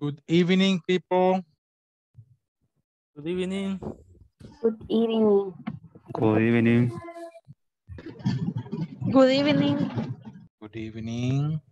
Good evening, people. Good evening. Good evening. Good evening. Good evening. Good evening.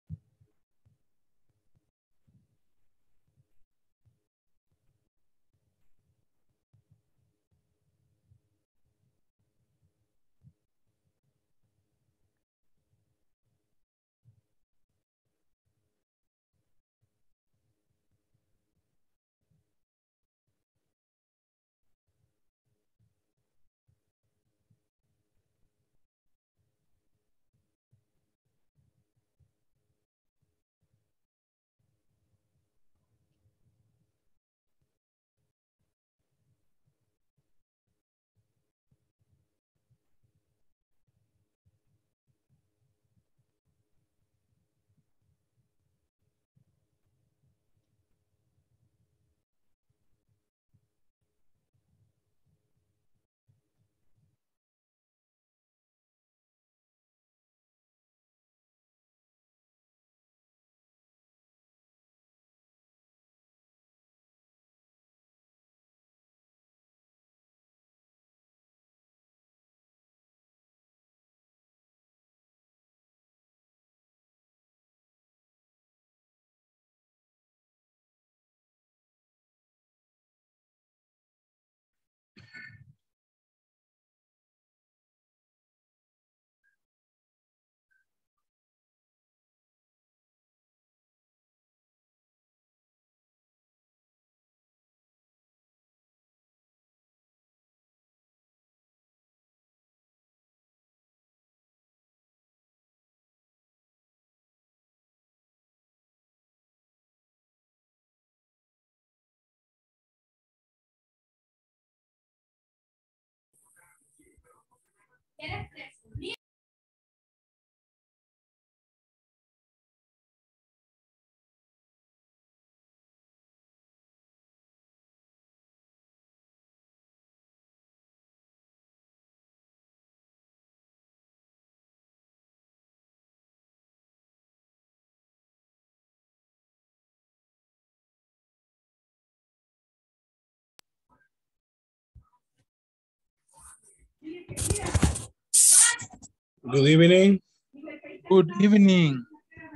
Good evening. Good evening.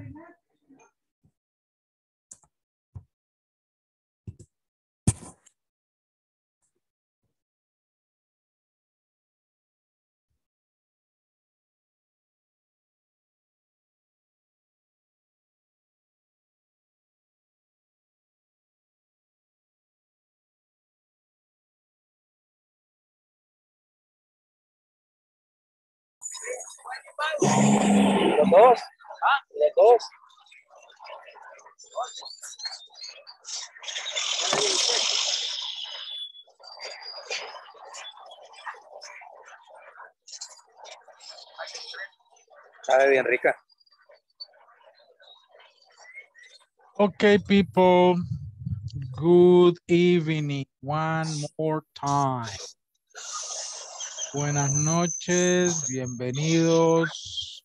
Los dos. Los dos. Sabe bien rica. Okay, people. Good evening. One more time. Buenas noches, bienvenidos.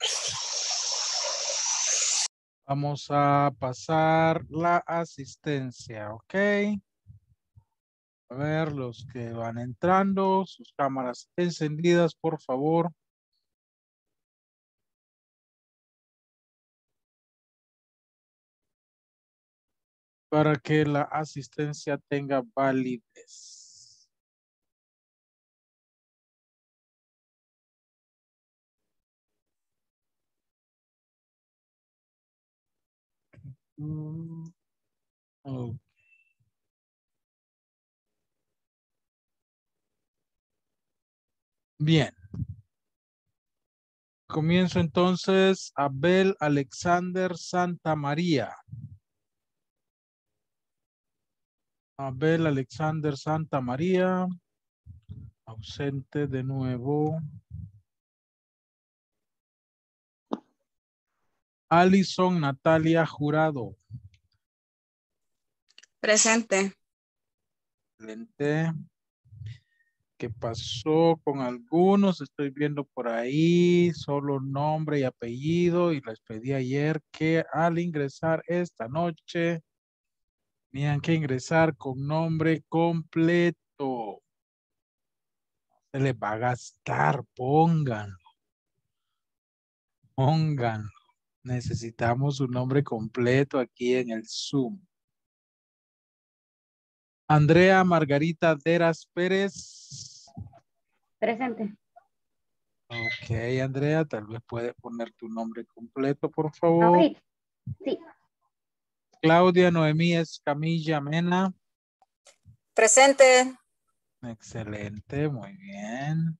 Vamos a pasar la asistencia, ¿ok? A ver, los que van entrando, sus cámaras encendidas, por favor. Para que la asistencia tenga validez. Ok. Bien. Comienzo entonces. Abel Alexander Santa María. Abel Alexander Santa María. Ausente de nuevo. Alison Natalia Jurado. Presente. Excelente. ¿Qué pasó con algunos? Estoy viendo por ahí solo nombre y apellido y les pedí ayer que al ingresar esta noche Tenían que ingresar con nombre completo. Se les va a gastar, pónganlo. Pónganlo. Necesitamos un nombre completo aquí en el Zoom. Andrea Margarita Deras Pérez. Presente. Ok, Andrea, tal vez puedes poner tu nombre completo, por favor. Ahorita. Sí. Claudia Noemí Escamilla Mena. Presente. Excelente, muy bien.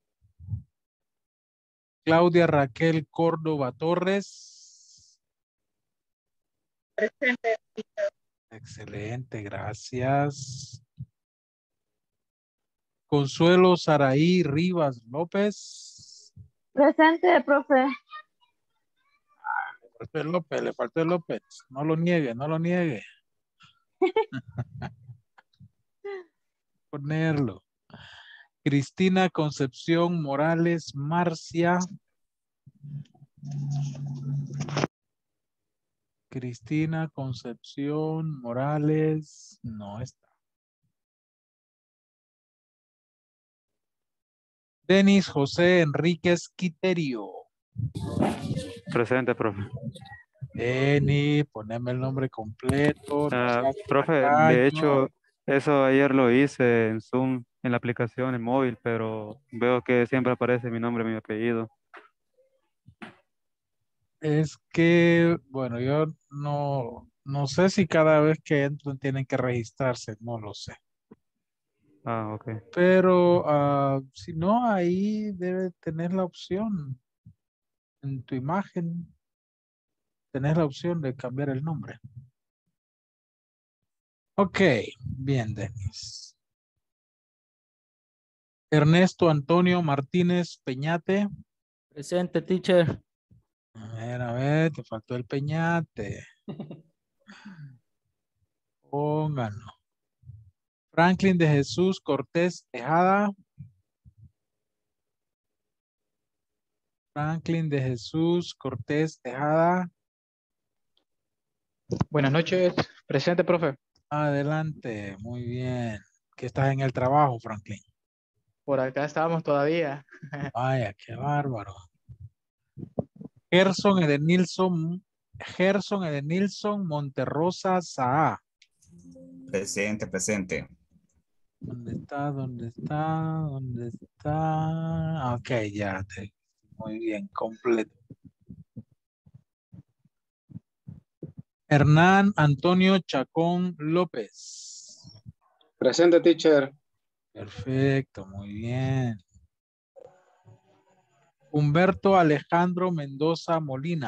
Claudia Raquel Córdoba Torres. Presente. Excelente, gracias. Consuelo Saraí Rivas López. Presente, profe. Le faltó el López, le faltó el López. No lo niegue, no lo niegue. Ponerlo. Cristina Concepción Morales Marcia. Cristina Concepción Morales. No está. Denis José Enríquez Quiterio. Presente, profe. Denis, poneme el nombre completo. No seas Profe, de tacaño. hecho, eso ayer lo hice en Zoom, en la aplicación, en móvil, pero veo que siempre aparece mi nombre, mi apellido. Es que, bueno, yo no sé si cada vez que entran tienen que registrarse, no lo sé. Ah, ok. Pero si no, ahí debe tener la opción. En tu imagen, tenés la opción de cambiar el nombre. Ok, bien, Denis. Ernesto Antonio Martínez Peñate. Presente, teacher. A ver, te faltó el Peñate. Pónganlo. Franklin de Jesús Cortés Tejada. Franklin de Jesús Cortés Tejada. Buenas noches, presente, profe. Adelante, muy bien. Que estás en el trabajo, Franklin. Por acá estábamos todavía. Vaya, qué bárbaro. Gerson Edenilson Monterrosa Saa. Presente, presente. ¿Dónde está? ¿Dónde está? ¿Dónde está? Ok, ya. Muy bien, completo. Hernán Antonio Chacón López. Presente, teacher. Perfecto, muy bien. Humberto Alejandro Mendoza Molina.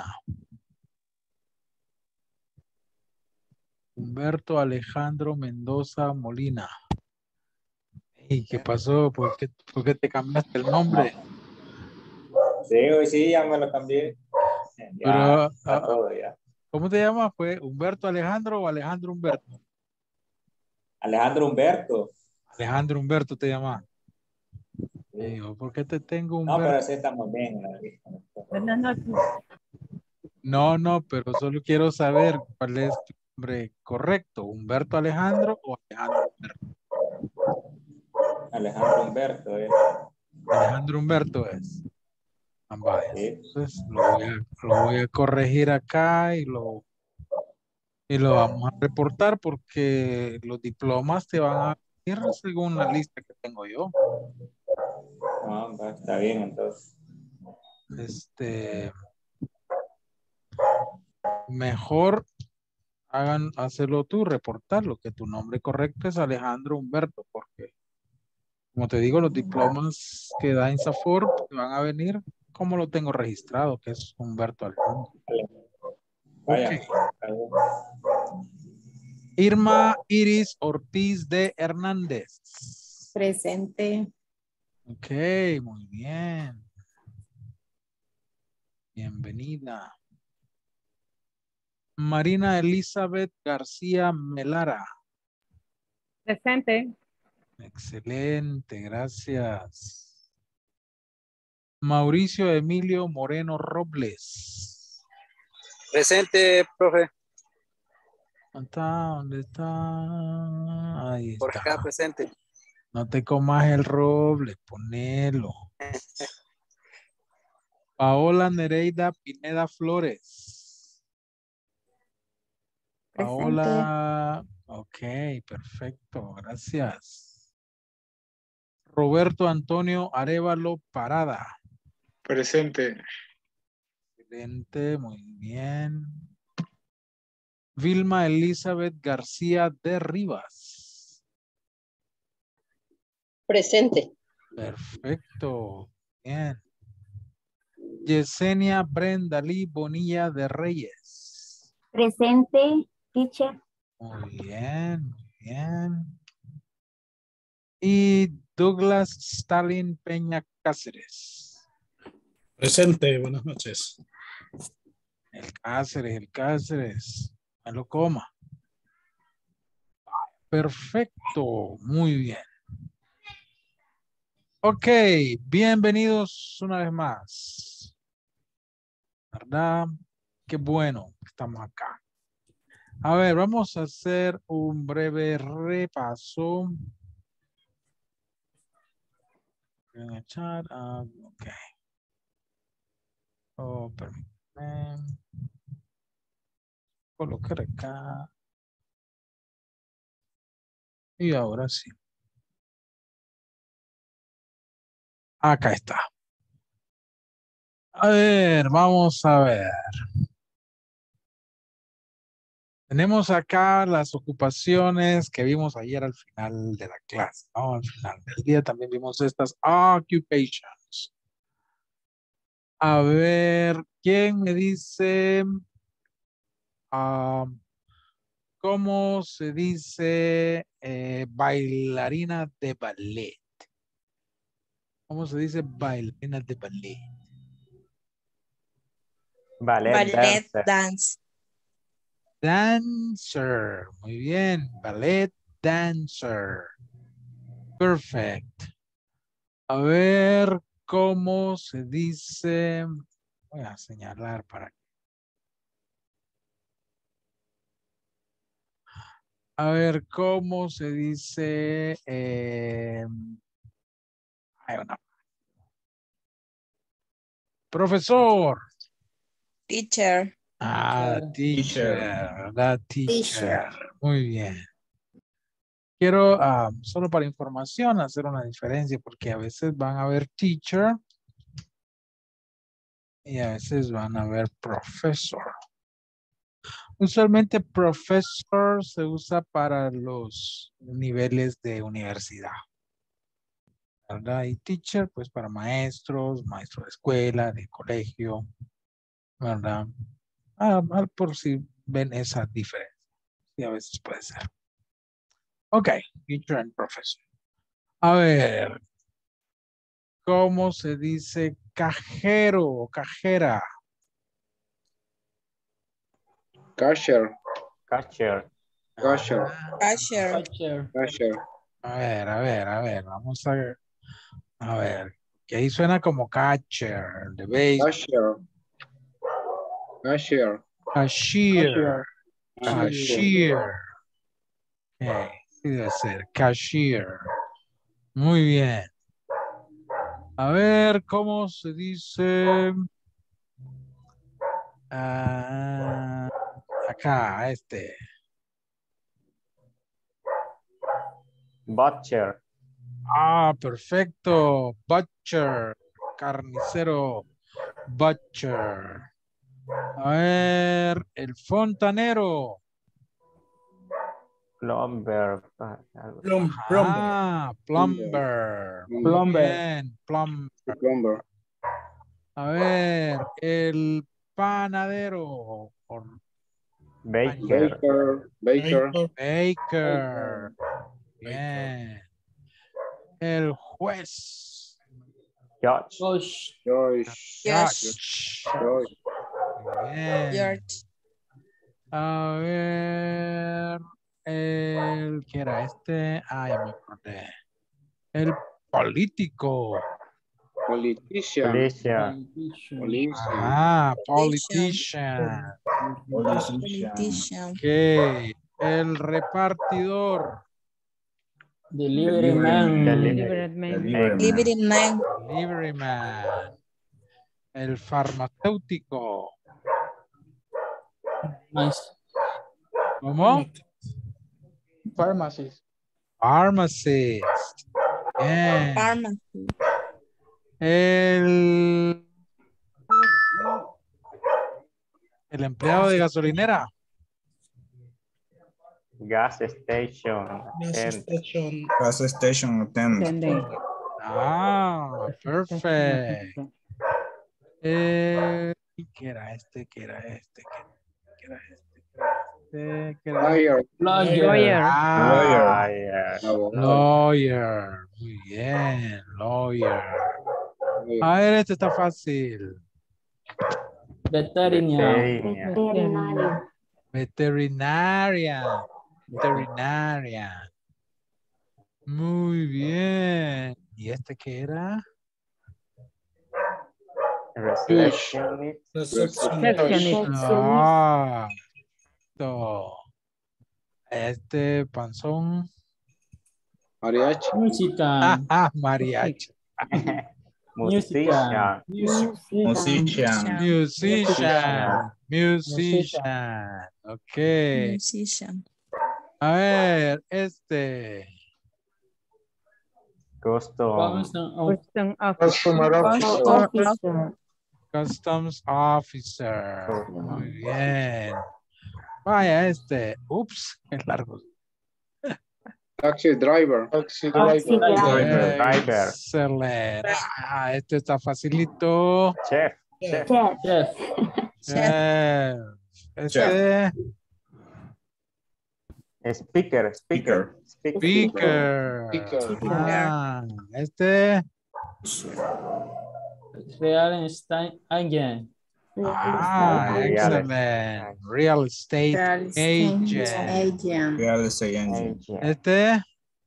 Humberto Alejandro Mendoza Molina. ¿Y qué pasó? ¿Por qué te cambiaste el nombre? Sí, hoy sí, ya me lo cambié. Ya Pero, está todo ya. ¿cómo te llamas? ¿Fue Humberto Alejandro o Alejandro Humberto? Alejandro Humberto. Alejandro Humberto te llamas. Digo, ¿por qué te tengo No, pero Humberto? sí estamos bien. Buenas noches. No, pero solo quiero saber cuál es tu nombre correcto. ¿Humberto Alejandro o Alejandro Humberto? Alejandro Humberto. Alejandro Humberto es. Vaya. Sí. Entonces lo voy a corregir acá y lo vamos a reportar porque los diplomas te van a ir según la lista que tengo yo. No, está bien entonces. Mejor hacerlo tú, reportarlo, que tu nombre correcto es Alejandro Humberto, porque como te digo, los diplomas que da INSAFORP te van a venir como lo tengo registrado, que es Humberto Alejandro. Ok. Vaya. Irma Iris Ortiz de Hernández. Presente. Ok, muy bien. Bienvenida. Marina Elizabeth García Melara. Presente. Excelente, gracias. Mauricio Emilio Moreno Robles. Presente, profe. ¿Dónde está? ¿Dónde está? Ahí Por está. acá presente. No te comas el roble, ponelo. Paola Nereida Pineda Flores. Presente. Paola, ok, perfecto, gracias. Roberto Antonio Arévalo Parada. Presente. Excelente, muy bien. Vilma Elizabeth García de Rivas. Presente. Perfecto, bien. Yesenia Brenda Lee Bonilla de Reyes. Presente, teacher. Muy bien, muy bien. Y Douglas Stalin Peña Cáceres. Presente, buenas noches. El Cáceres. Me lo coma. Perfecto, muy bien. Ok, bienvenidos una vez más. ¿Verdad? Qué bueno que estamos acá. A ver, vamos a hacer un breve repaso. En el chat, ok. Oh, permítanme. Colocar acá. Y ahora sí. Acá está. A ver, vamos a ver. Tenemos acá las ocupaciones que vimos ayer al final de la clase, ¿no? Al final del día también vimos estas occupations. A ver, ¿quién me dice cómo se dice bailarina de ballet? ¿Cómo se dice bailarina de ballet? Ballet dancer. dance. Dancer. Muy bien. Ballet dancer. Perfect. A ver cómo se dice. Voy a señalar para que. A ver cómo se dice. Hay una. Profesor. Teacher. Teacher. La teacher. Teacher. Muy bien. Quiero, solo para información, hacer una diferencia porque a veces van a ver teacher y a veces van a ver professor. Usualmente professor se usa para los niveles de universidad, ¿verdad? Y teacher, pues para maestros, maestro de escuela, de colegio, ¿verdad? Por si ven esa diferencia. Y a veces puede ser. Ok, teacher and professor. A ver, ¿cómo se dice cajero o cajera? Cashier. Catcher. Cashier. Cashier. Cashier. A ver, vamos a ver. A ver, que ahí suena como catcher, de béisbol. Cashier. Cashier. Cashier. Cashier. Ok, sí debe ser, cashier. Muy bien. A ver, ¿cómo se dice? Acá, este. Butcher. Perfecto. Butcher. Carnicero. Butcher. A ver, el fontanero. Plumber. Plumber. Muy Plumber. bien, plumber. Plumber. A ver, el panadero. Baker. Baker. Baker. Bien. El juez. Judge. Joyce. Judge. Bien. George. A ver, ¿qué era este? Ya me acordé. El político. Politician. Policia. Politician. Politician. Ok. El repartidor. Delivery man. Delivery man. Delivery man. El farmacéutico. ¿Cómo? Pharmacist. Pharmacist. Bien. Pharmacy. El empleado de gasolinera. Gas station. Gas station attendant. Ah, perfect. ¿Qué era este? ¿Qué era este? ¿Qué era este? ¿Qué era este? Lawyer. Ah, Abogado. lawyer. Muy bien, lawyer. A ver, este está fácil. Veterinario. Veterinaria. Veterinaria. Muy bien. ¿Y este qué era? Receptionist. Ah, este panzón. Mariachi. Música. Mariachi. Musician. Musician. Musician. Ok. Musician. A ver, este. Customs officer. Muy bien. Vaya, este. Ups, es largo. Taxi driver. Excelente. Este está facilito. Chef. Este. Speaker. Speaker. Este. Real estate agent. Excellent. Real estate agent. Real estate agent. Este.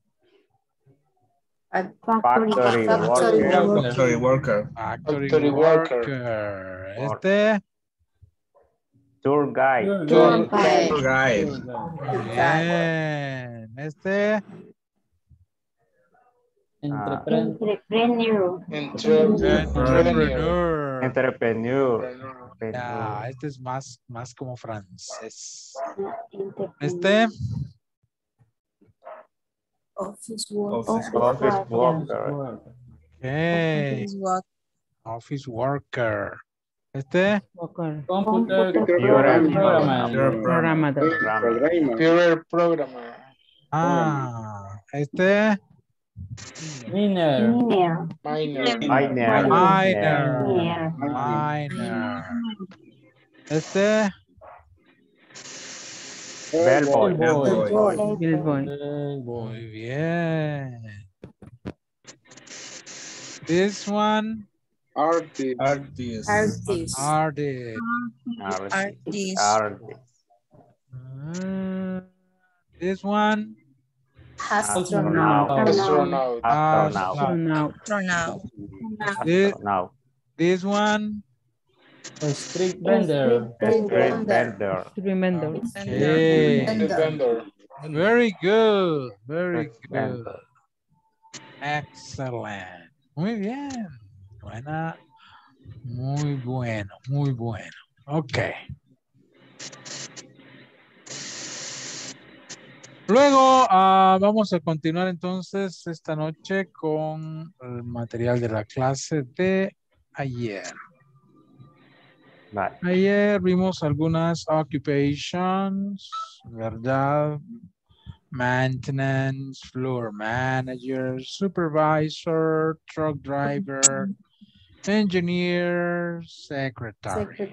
Factory worker. Factory worker. Este. Tour guide. Bien. Este. Entrepreneur. Este es más como francés. Este. Office worker. Okay. Office worker. Este. Computer programmer. Este. Miner. Este. Bellboy. Muy bien. This one. Artist. This one. Astronaut. This one. Street vendor. Okay. Very good. Excellent. Muy bien. Buena. Muy bueno. Ok. Luego vamos a continuar entonces esta noche con el material de la clase de ayer. Ayer vimos algunas occupations, ¿verdad? Maintenance, floor manager, supervisor, truck driver, engineer, secretary.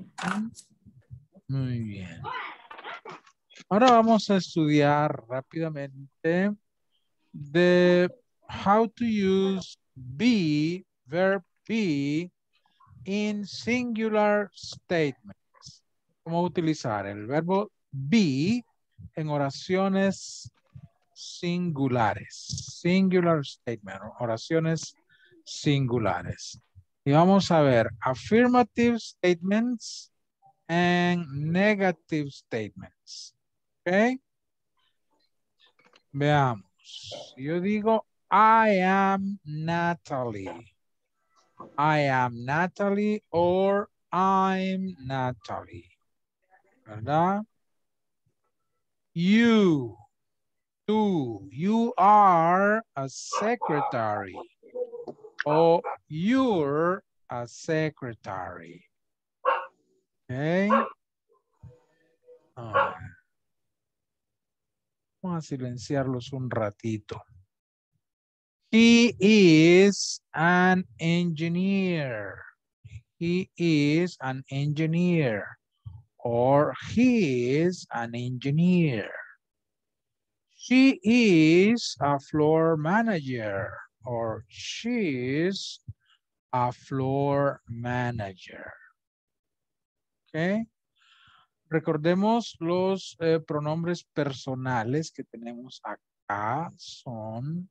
Muy bien. Ahora vamos a estudiar rápidamente de how to use be, verb be, in singular statements. Cómo utilizar el verbo be en oraciones singulares. Singular statement, oraciones singulares. Y vamos a ver affirmative statements and negative statements. Ok. Veamos. Si yo digo, I am Natalie. I am Natalie or I'm Natalie. ¿Verdad? You are a secretary. O you're a secretary. Okay. Vamos a silenciarlos un ratito. He is an engineer. He is an engineer. Or he is an engineer. She is a floor manager. Or she is a floor manager. Okay. Recordemos los pronombres personales que tenemos acá son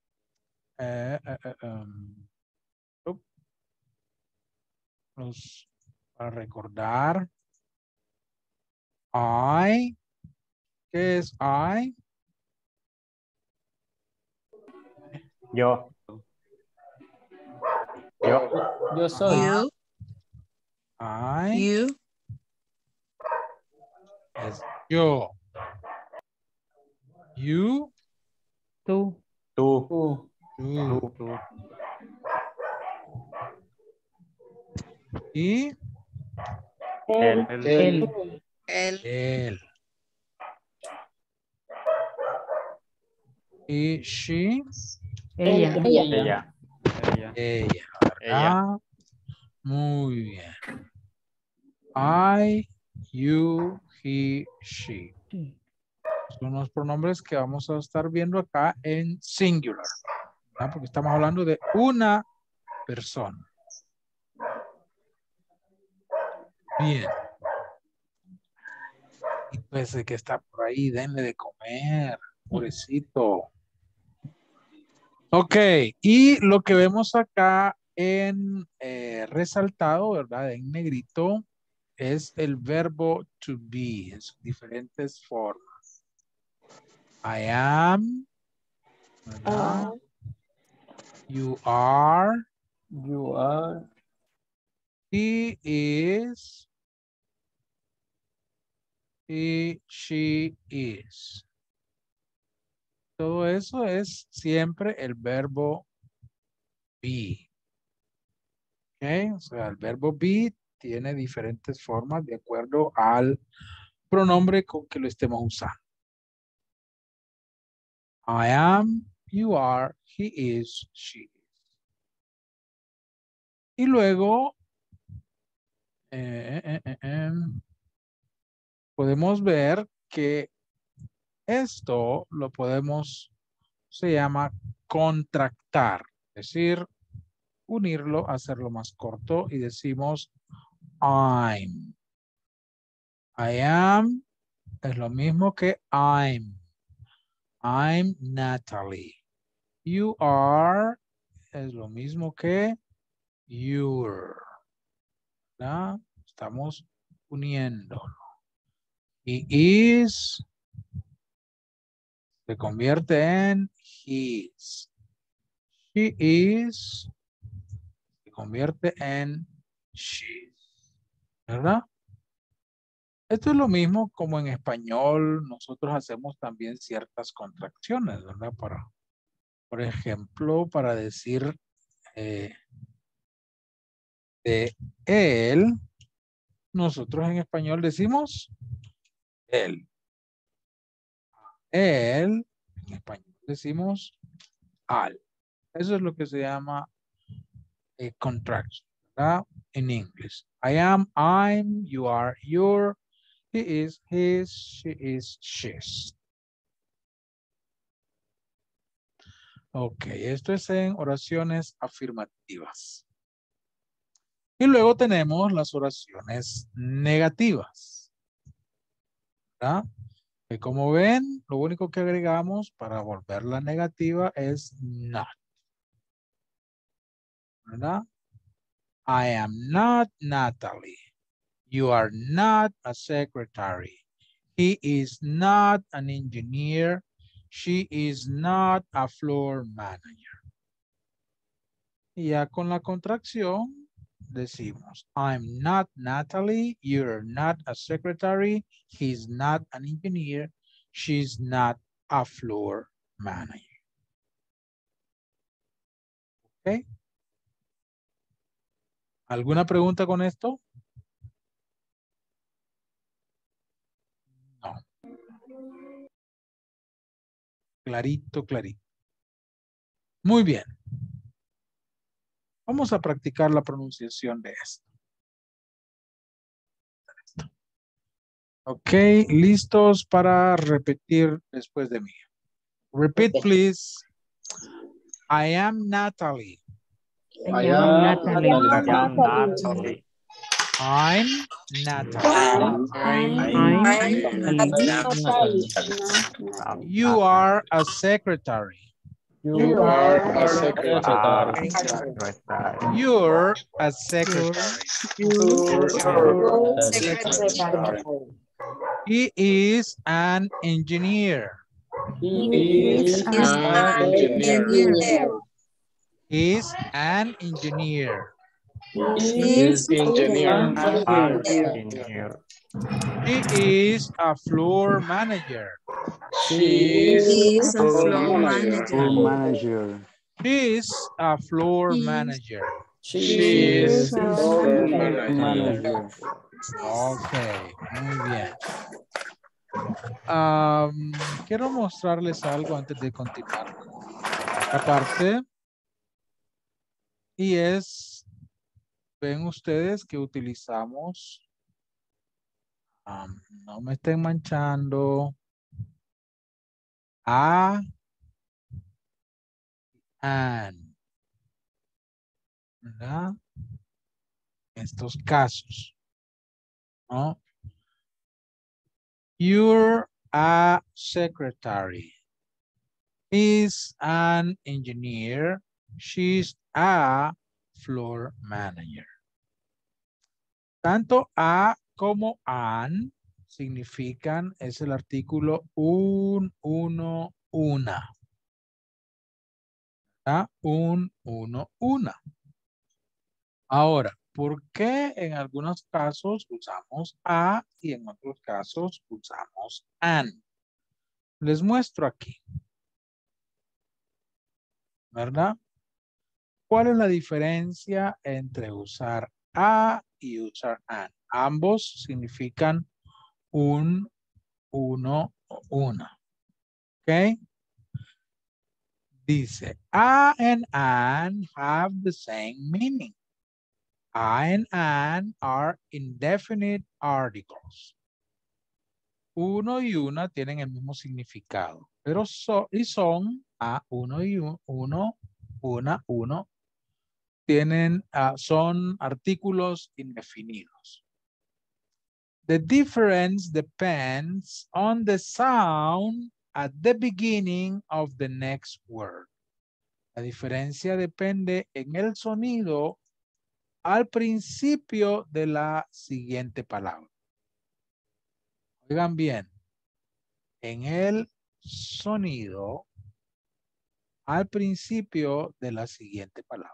para recordar. I. ¿Qué es I? Yo. Yo soy. You. I. You. Es yo. You. Tú. Tú. Tú. Y. Él. Él. Y she. Ella. ¿Verdad? Muy bien. I, you, he, she. Son los pronombres que vamos a estar viendo acá en singular. ¿Verdad? Porque estamos hablando de una persona. Bien. Y pues el que está por ahí, denle de comer. Pobrecito. Ok, y lo que vemos acá en resaltado, ¿verdad? En negrito, es el verbo to be, en sus diferentes formas. I am, ¿verdad? You are. You are. He is. He, she is. Todo eso es siempre el verbo be. ¿Ok? O sea, el verbo be tiene diferentes formas de acuerdo al pronombre con que lo estemos usando. I am, you are, he is, she is. Y luego podemos ver que esto lo podemos, se llama contractar, es decir, unirlo, hacerlo más corto y decimos I'm. I am es lo mismo que I'm. I'm Natalie. You are es lo mismo que you're. ¿Verdad? Estamos uniéndolo. He is se convierte en his. She is se convierte en she. ¿Verdad? Esto es lo mismo como en español nosotros hacemos también ciertas contracciones, ¿verdad? Por ejemplo, para decir de él, nosotros en español decimos él. Él, en español decimos al. Eso es lo que se llama contraction, ¿verdad? En inglés. I am, I'm, you are, you're, he is, his, she is, she's. Ok, esto es en oraciones afirmativas. Y luego tenemos las oraciones negativas. ¿Verdad? Que como ven, lo único que agregamos para volverla negativa es not. ¿Verdad? I am not Natalie. You are not a secretary. He is not an engineer. She is not a floor manager. Y ya con la contracción decimos, I'm not Natalie, you're not a secretary, he's not an engineer, she's not a floor manager. ¿Ok? ¿Alguna pregunta con esto? No. Clarito, clarito. Muy bien. Vamos a practicar la pronunciación de esto. Ok, listos para repetir después de mí. Repeat, please. I am Natalie. I am Natalie. I'm Natalie. You are a secretary. You are a secretary. You're a secretary. He is an engineer. He is an engineer. He's an engineer. He is engineer. She is a floor manager. She is a floor manager. She's a floor manager. She is a floor manager. Ok, muy bien. Quiero mostrarles algo antes de continuar con esta parte. Y es, ven ustedes que utilizamos, no me estén manchando, a, and, ¿verdad? En estos casos, ¿no? You're a secretary. He's an engineer. She's a floor manager. Tanto a como an significan, es el artículo un, uno, una. ¿Verdad? Un, uno, una. Ahora, ¿por qué en algunos casos usamos a y en otros casos usamos an? Les muestro aquí. ¿Verdad? ¿Cuál es la diferencia entre usar a y usar an? Ambos significan un, uno o una. ¿Ok? Dice, a and an have the same meaning. A and an are indefinite articles. Uno y una tienen el mismo significado, pero son a uno y uno, una, uno, tienen, son artículos indefinidos. The difference depends on the sound at the beginning of the next word. La diferencia depende en el sonido al principio de la siguiente palabra. Oigan bien, en el sonido al principio de la siguiente palabra.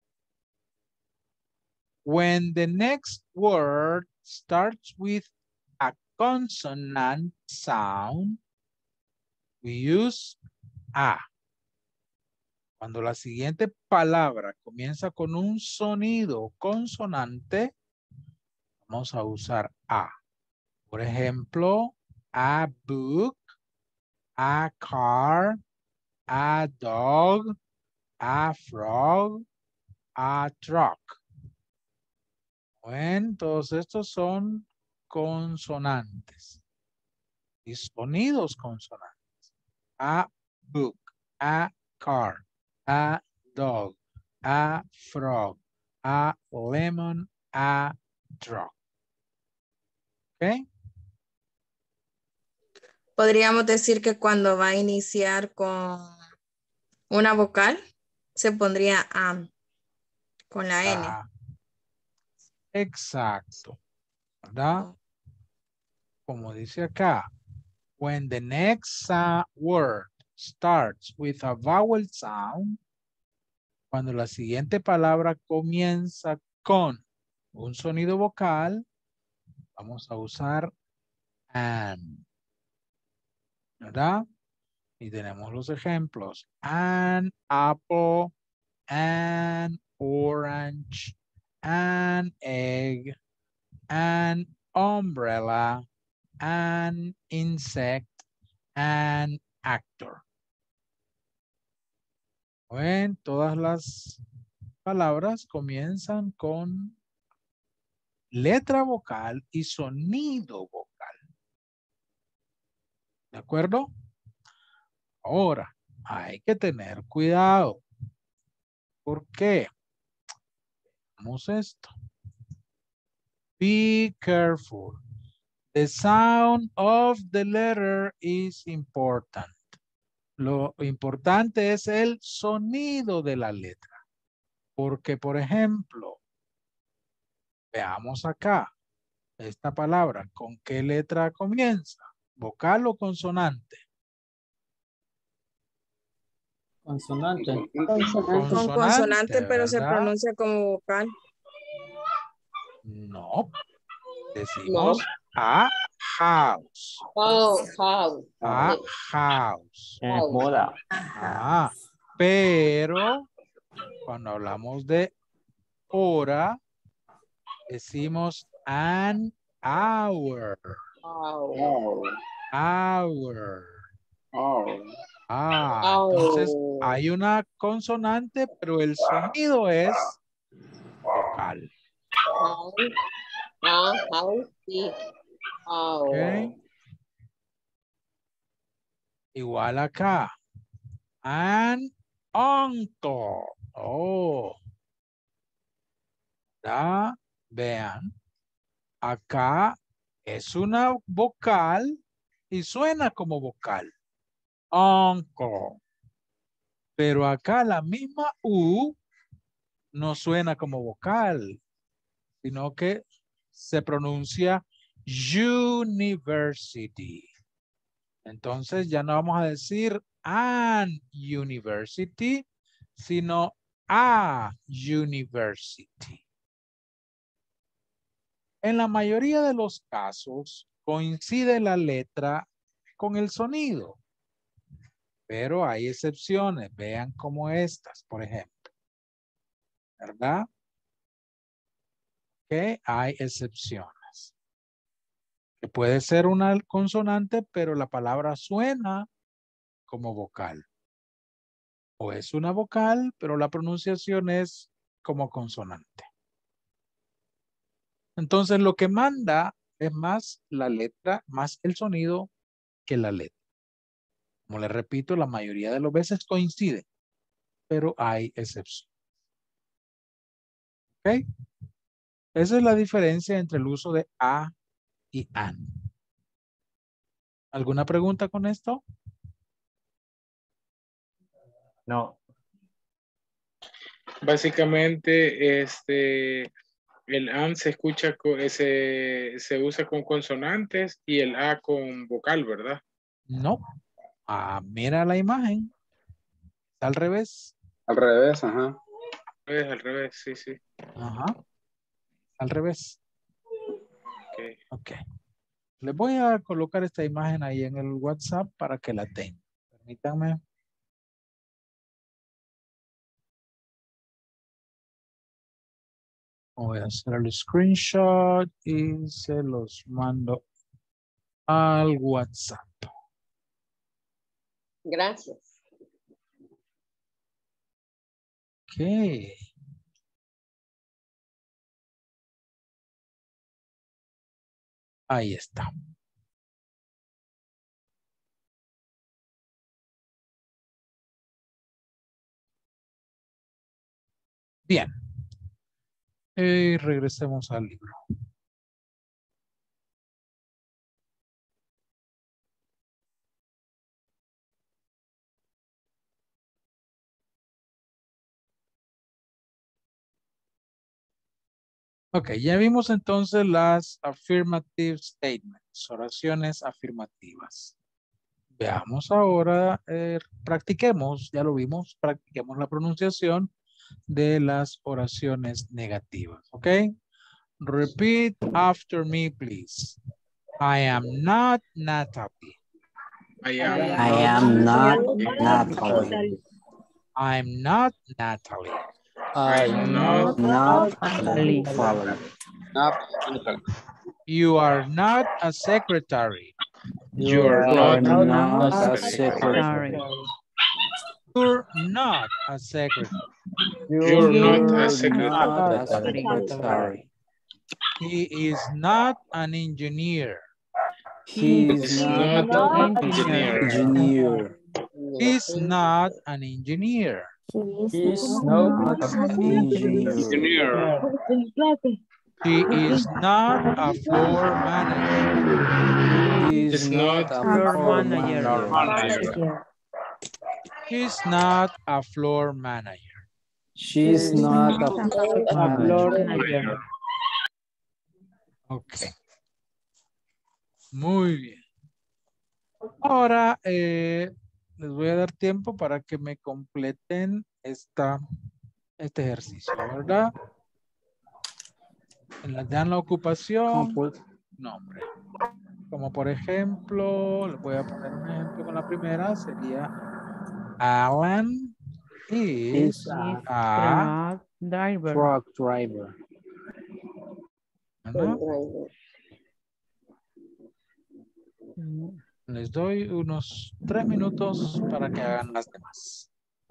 When the next word starts with a consonant sound, we use a. Cuando la siguiente palabra comienza con un sonido consonante, vamos a usar a. Por ejemplo, a book, a car, a dog, a frog, a truck. Bueno, todos estos son consonantes y sonidos consonantes. A book, a car, a dog, a frog, a lemon, a truck. ¿Ok? Podríamos decir que cuando va a iniciar con una vocal, se pondría am con la N. Exacto. ¿Verdad? como dice acá, when the next word starts with a vowel sound, cuando la siguiente palabra comienza con un sonido vocal, vamos a usar an, ¿verdad? Y tenemos los ejemplos. An apple, an orange, an egg, an umbrella, an insect, an actor. Ven, todas las palabras comienzan con letra vocal y sonido vocal. ¿De acuerdo? Ahora, hay que tener cuidado. ¿Por qué? Vamos a esto. Be careful. The sound of the letter is important. Lo importante es el sonido de la letra. Porque, por ejemplo, veamos acá, esta palabra, ¿con qué letra comienza? ¿Vocal o consonante? Consonante. Con consonante, pero se ¿verdad? pronuncia como vocal. No. Decimos a house. A house. Moda. Ah, pero cuando hablamos de hora, decimos an hour. Hour. Entonces hay una consonante, pero el sonido es vocal. Ok. Igual acá. An uncle. Oh. Ya, vean. Acá es una vocal y suena como vocal. Uncle. Pero acá la misma U no suena como vocal, sino que se pronuncia university. Entonces ya no vamos a decir an university, sino a university. En la mayoría de los casos coincide la letra con el sonido, pero hay excepciones. Vean como estas, por ejemplo. ¿Verdad? Que hay excepciones. Que puede ser una consonante, pero la palabra suena como vocal. O es una vocal, pero la pronunciación es como consonante. Entonces lo que manda es más la letra, más el sonido que la letra. Como les repito, la mayoría de las veces coincide, pero hay excepciones. ¿Ok? Esa es la diferencia entre el uso de a y an. ¿Alguna pregunta con esto? No. Básicamente, el AN se escucha, se usa con consonantes y el A con vocal, ¿verdad? No. Ah, mira la imagen. Está al revés. Al revés, ajá. Al revés, sí, sí. Ajá. Al revés. Okay. Ok. Les voy a colocar esta imagen ahí en el WhatsApp para que la tengan. Permítanme. Voy a hacer el screenshot y se los mando al WhatsApp. Gracias. Ok. Ahí está. Bien. Y regresemos al libro. Ok, ya vimos entonces las affirmative statements, oraciones afirmativas. Veamos ahora, practiquemos, ya lo vimos, practiquemos la pronunciación de las oraciones negativas, ¿ok? Repeat after me, please. I am not Natalie. I I am not Natalie. I'm not Natalie. I'm not Not Natalie. Natalie. You are not a secretary. You're You are not not Not a secretary. sorry. You're not a secretary. You're not a You're secretary. not a secretary. He is not an engineer. He He's is not not an an engineer. engineer. He's not an engineer. He's not Engineer. Engineer. He is not a floor manager. He He's is not a Floor floor manager. manager. He's not a floor manager. She is not a floor manager. Ok. Muy bien. Ahora les voy a dar tiempo para que me completen este ejercicio, ¿verdad? Ya en la ocupación, nombre. Como por ejemplo, les voy a poner un ejemplo con la primera, sería Alan is a Truck driver. Truck driver. ¿verdad? Les doy unos 3 minutos para que hagan las demás.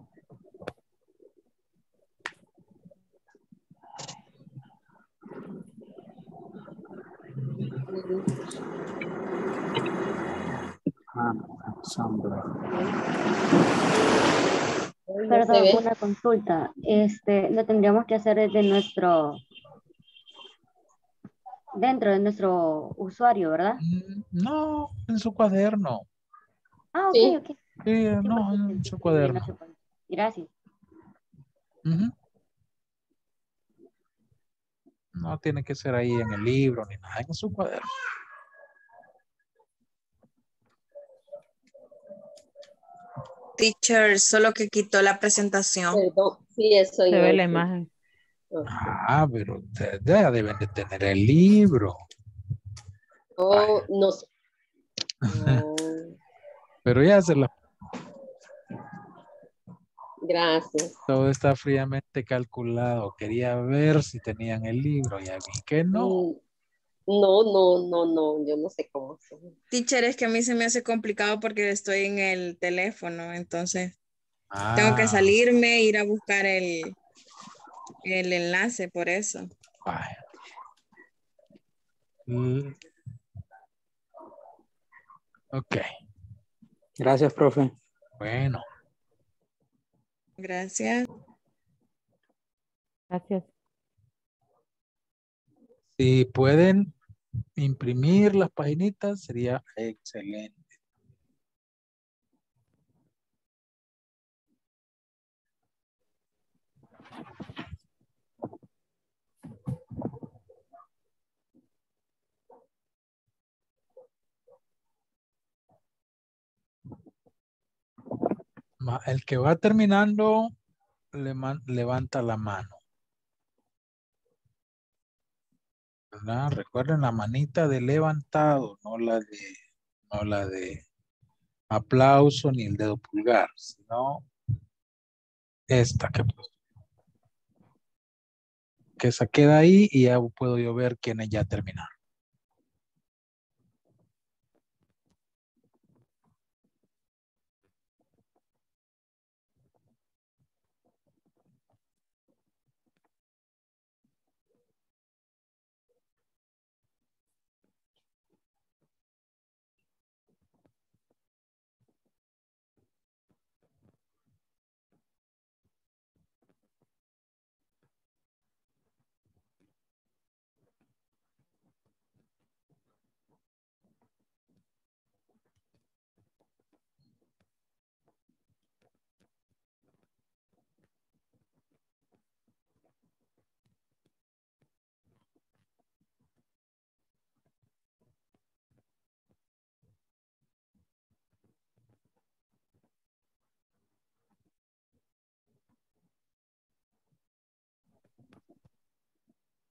Perdón, una consulta. Lo tendríamos que hacer dentro de nuestro usuario, ¿verdad? No, en su cuaderno. Ah, ok, Sí. ok. Sí, no, en su cuaderno. Gracias. Ujú. No tiene que ser ahí en el libro ni nada, en su cuaderno. Teacher, solo que quitó la presentación. Perdón, sí, eso Se iba a ve la decir. imagen. Ah, pero ustedes ya deben de tener el libro. Oh, no sé. Oh, Pero ya se la... gracias. Todo está fríamente calculado. Quería ver si tenían el libro. Ya vi que no. No, yo no sé cómo hacer. Teacher, es que a mí se me hace complicado porque estoy en el teléfono, entonces tengo que Ah, salirme, ir a buscar el enlace, por eso. vaya. Mm, ok, Gracias, profe. bueno. Gracias. Gracias. Si pueden imprimir las paginitas, sería excelente. El que va terminando, levanta la mano. ¿Verdad? Recuerden la manita de levantado, no la de aplauso ni el dedo pulgar, sino esta que se queda ahí y ya puedo yo ver quiénes ya terminaron.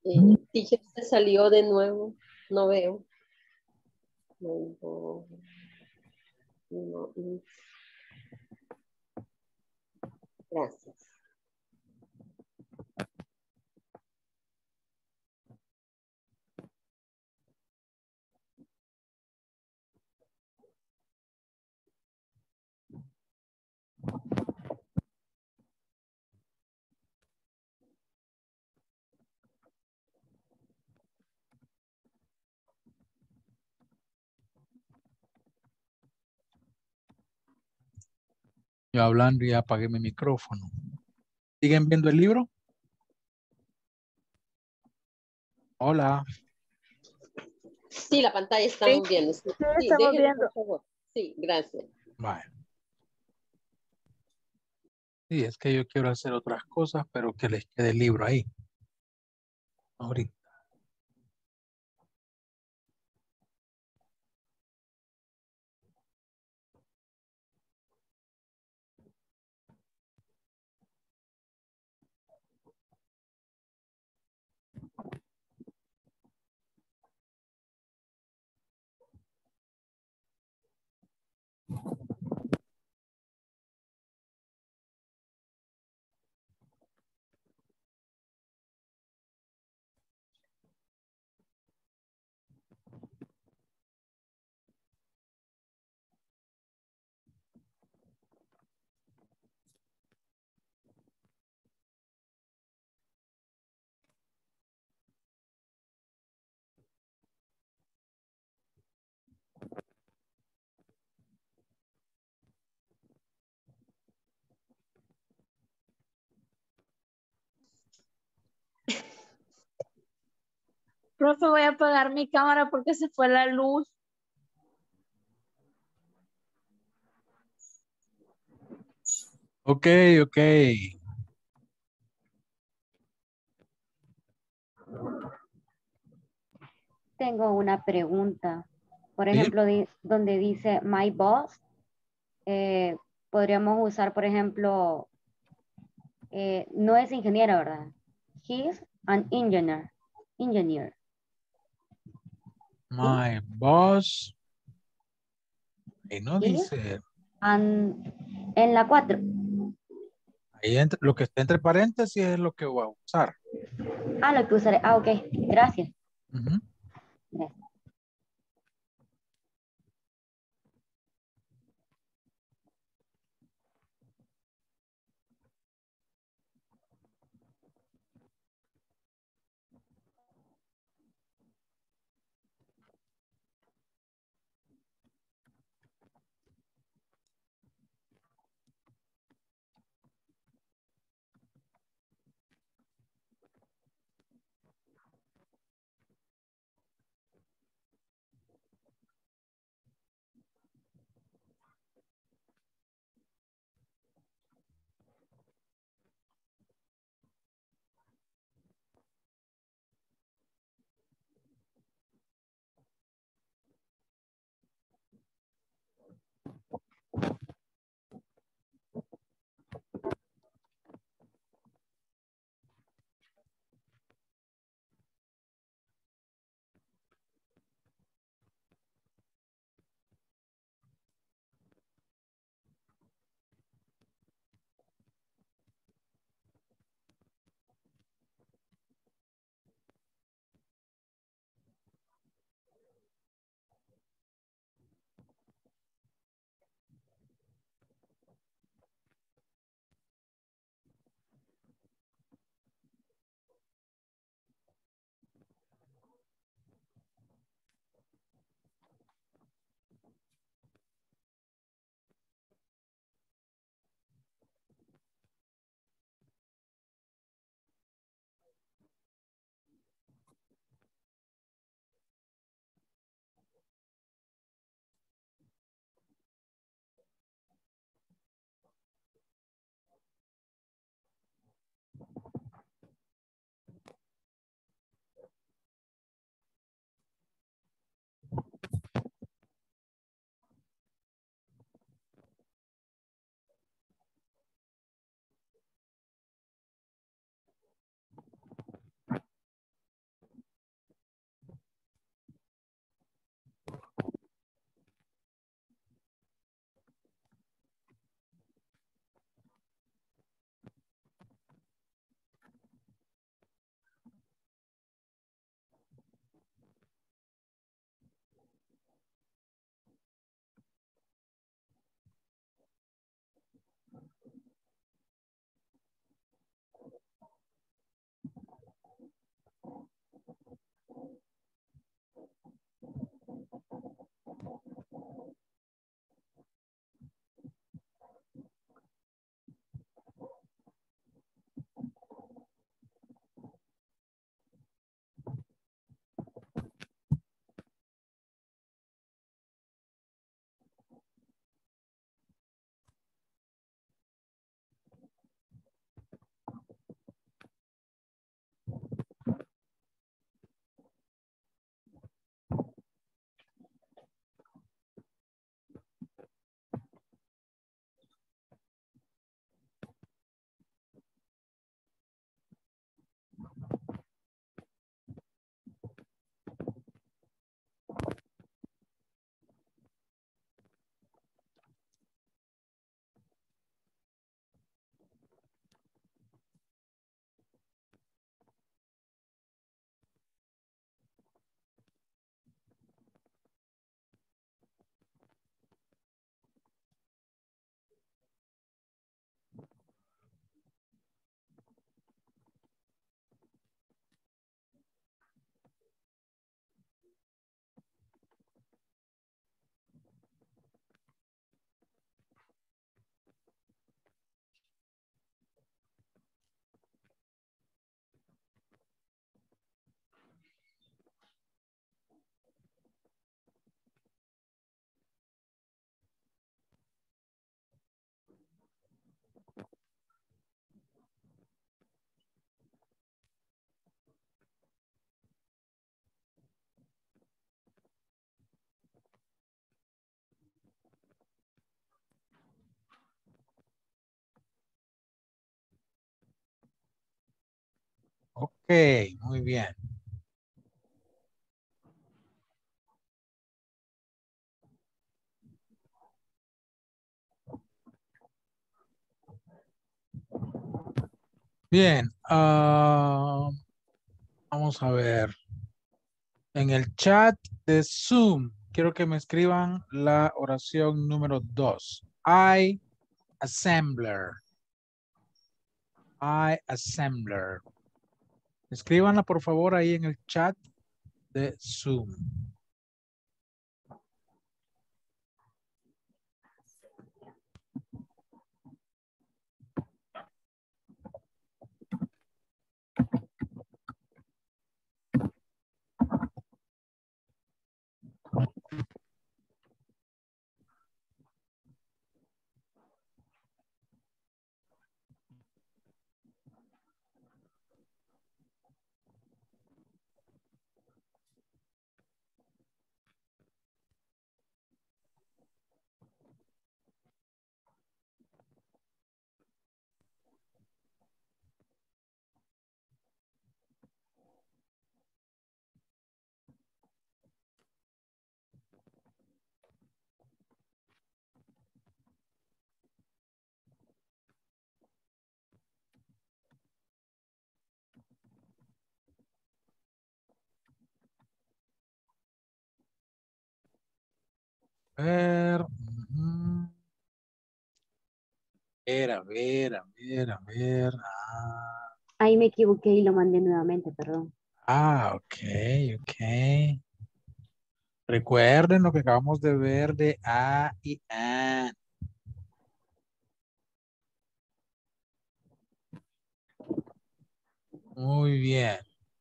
Teacher se salió de nuevo. No veo. No. Gracias. Yo hablando y ya apagué mi micrófono. ¿Siguen viendo el libro? Hola. Sí, la pantalla estamos viendo. Sí, estamos déjelo, viendo. por favor. Sí, gracias. Vale. Sí, es que yo quiero hacer otras cosas, pero que les quede el libro ahí. Ahorita. Profe, voy a apagar mi cámara porque se fue la luz. Ok. Tengo una pregunta. Por Sí. ejemplo, donde dice my boss, podríamos usar, por ejemplo, no es ingeniero, ¿verdad? He's an engineer. My boss. Y no He's dice. en la 4. Ahí lo que está entre paréntesis es lo que voy a usar. Lo que usaré. Ok, gracias. Ujú. Ok, muy bien. Bien, vamos a ver. En el chat de Zoom, quiero que me escriban la oración número 2. I assembler. I assembler. Escríbanla por favor ahí en el chat de Zoom. Ver. A ver. Ahí me equivoqué y lo mandé nuevamente, perdón. Ok. Recuerden lo que acabamos de ver de A y AN. Muy bien.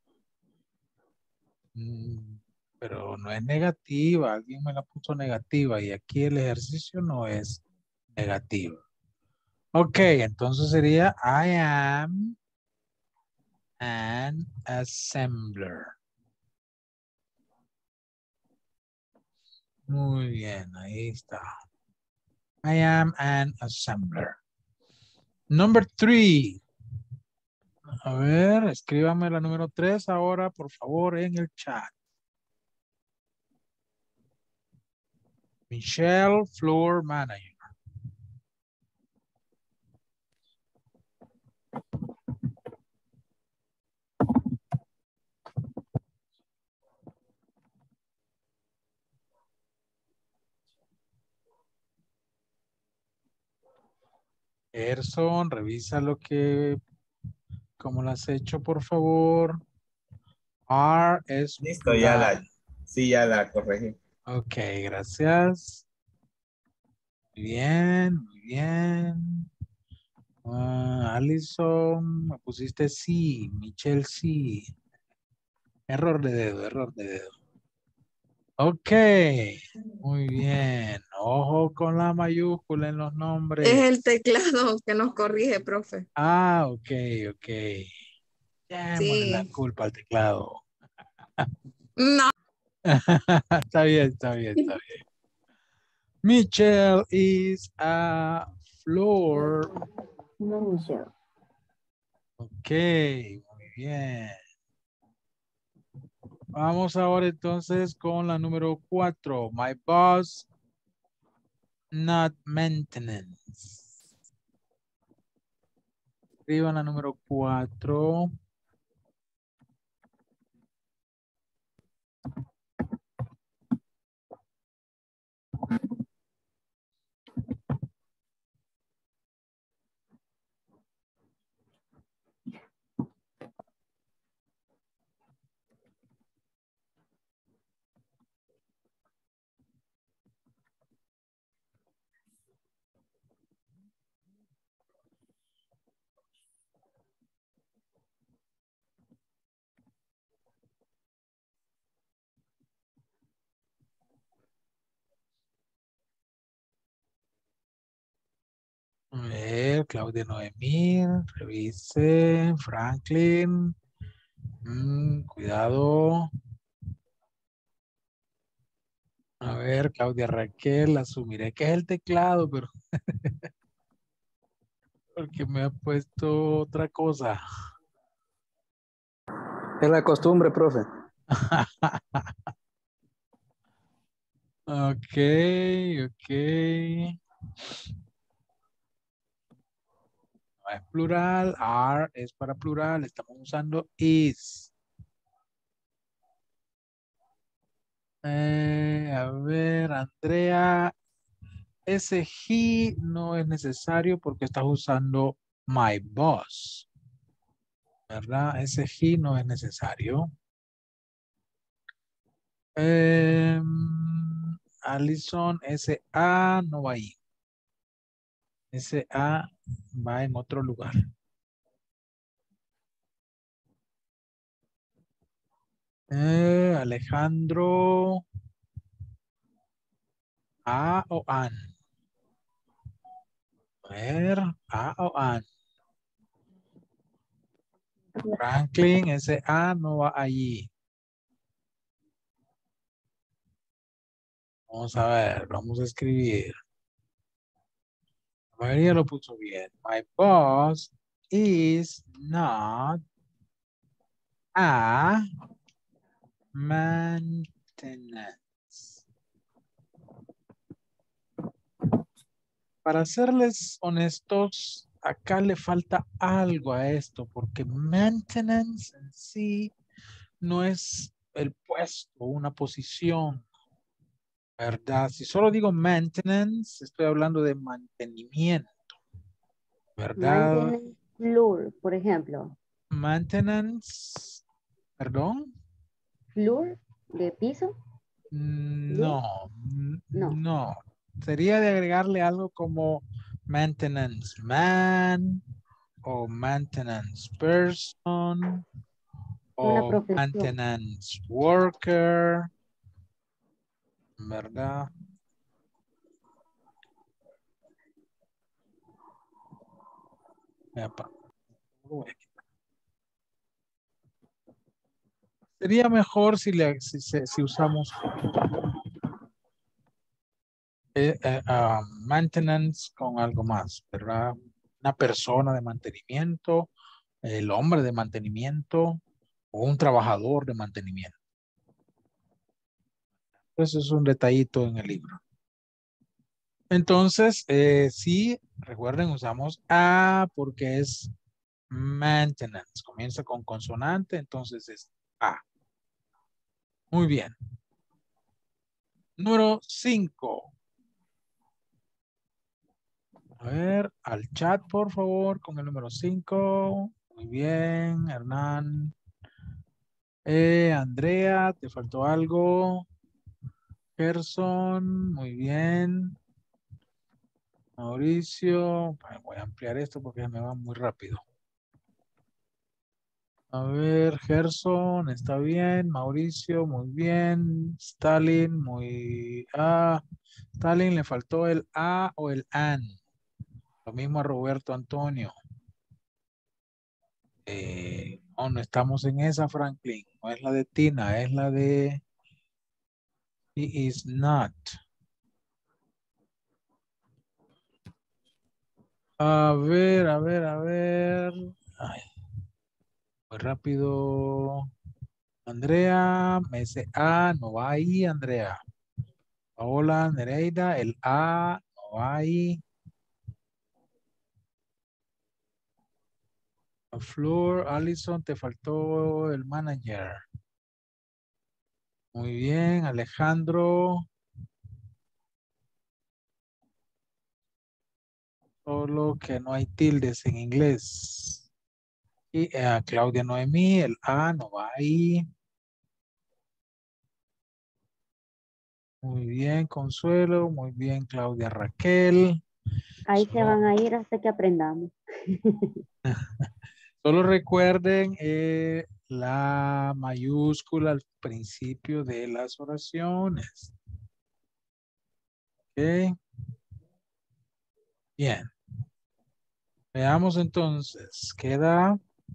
Pero no es negativa. Alguien me la puso negativa y aquí el ejercicio no es negativo. Ok, entonces sería I am an assembler. Muy bien, ahí está. I am an assembler. Number 3. A ver, escríbame la número 3 ahora, por favor, en el chat. Michelle, floor manager. Gerson, revisa cómo lo has hecho, por favor. R es Listo, ya la corregí. Ok, gracias. Muy bien. Alison, me pusiste sí. Michelle, sí. Error de dedo. Ok, muy bien. Ojo con la mayúscula en los nombres. Es el teclado que nos corrige, profe. Ok. Démosle la Sí. culpa al teclado. No. Está bien. Michelle is a floor. Manager. Ok, muy bien. Vamos ahora entonces con la número 4. My boss, not maintenance. Escriban la número 4. A ver, Claudia Noemí, revise, Franklin, cuidado. A ver, Claudia Raquel, asumiré que es el teclado, pero porque me ha puesto otra cosa. Es la costumbre, profe. Ok. No es plural, are es para plural, estamos usando is. A ver, Andrea, ese he no es necesario porque estás usando my boss, ¿verdad? Ese he no es necesario. Alison, ese a no va ahí. Ese a va en otro lugar. Alejandro, a o an. A ver, a o an. Franklin, ese a no va allí. Vamos a ver, vamos a escribir. La mayoría lo puso bien. My boss is not a maintenance. Para serles honestos, acá le falta algo a esto, porque maintenance en sí no es el puesto, una posición, ¿verdad? Si solo digo maintenance, estoy hablando de mantenimiento, ¿verdad? Maintenance floor, por ejemplo. Maintenance, perdón. Floor de piso. No, No. no. Sería de agregarle algo como maintenance man o maintenance person Una o profesión. maintenance worker, ¿verdad? Epa. Sería mejor si usamos maintenance con algo más, ¿verdad? Una persona de mantenimiento, el hombre de mantenimiento o un trabajador de mantenimiento. Eso es un detallito en el libro. Entonces, sí, recuerden, usamos a porque es maintenance. Comienza con consonante, entonces es a. Muy bien. Número 5. A ver, al chat, por favor, con el número 5. Muy bien, Hernán. Andrea, ¿te faltó algo? Gerson, muy bien. Mauricio, voy a ampliar esto porque me va muy rápido. A ver, Gerson, está bien. Mauricio, muy bien. Stalin, Stalin, le faltó el a o el an. Lo mismo a Roberto Antonio. No estamos en esa, Franklin. No es la de Tina, es la de he is not. A ver. Ay, muy rápido. Andrea, ese A no va ahí, Andrea. Paola, Nereida, el A no va ahí. Flor, Allison, te faltó el manager. Muy bien, Alejandro. Solo que no hay tildes en inglés. Y Claudia Noemí, el A no va ahí. Muy bien, Consuelo. Muy bien, Claudia Raquel. Ahí se van a ir hasta que aprendamos. Solo recuerden la mayúscula al principio de las oraciones. Ok. Bien. Veamos entonces. Queda.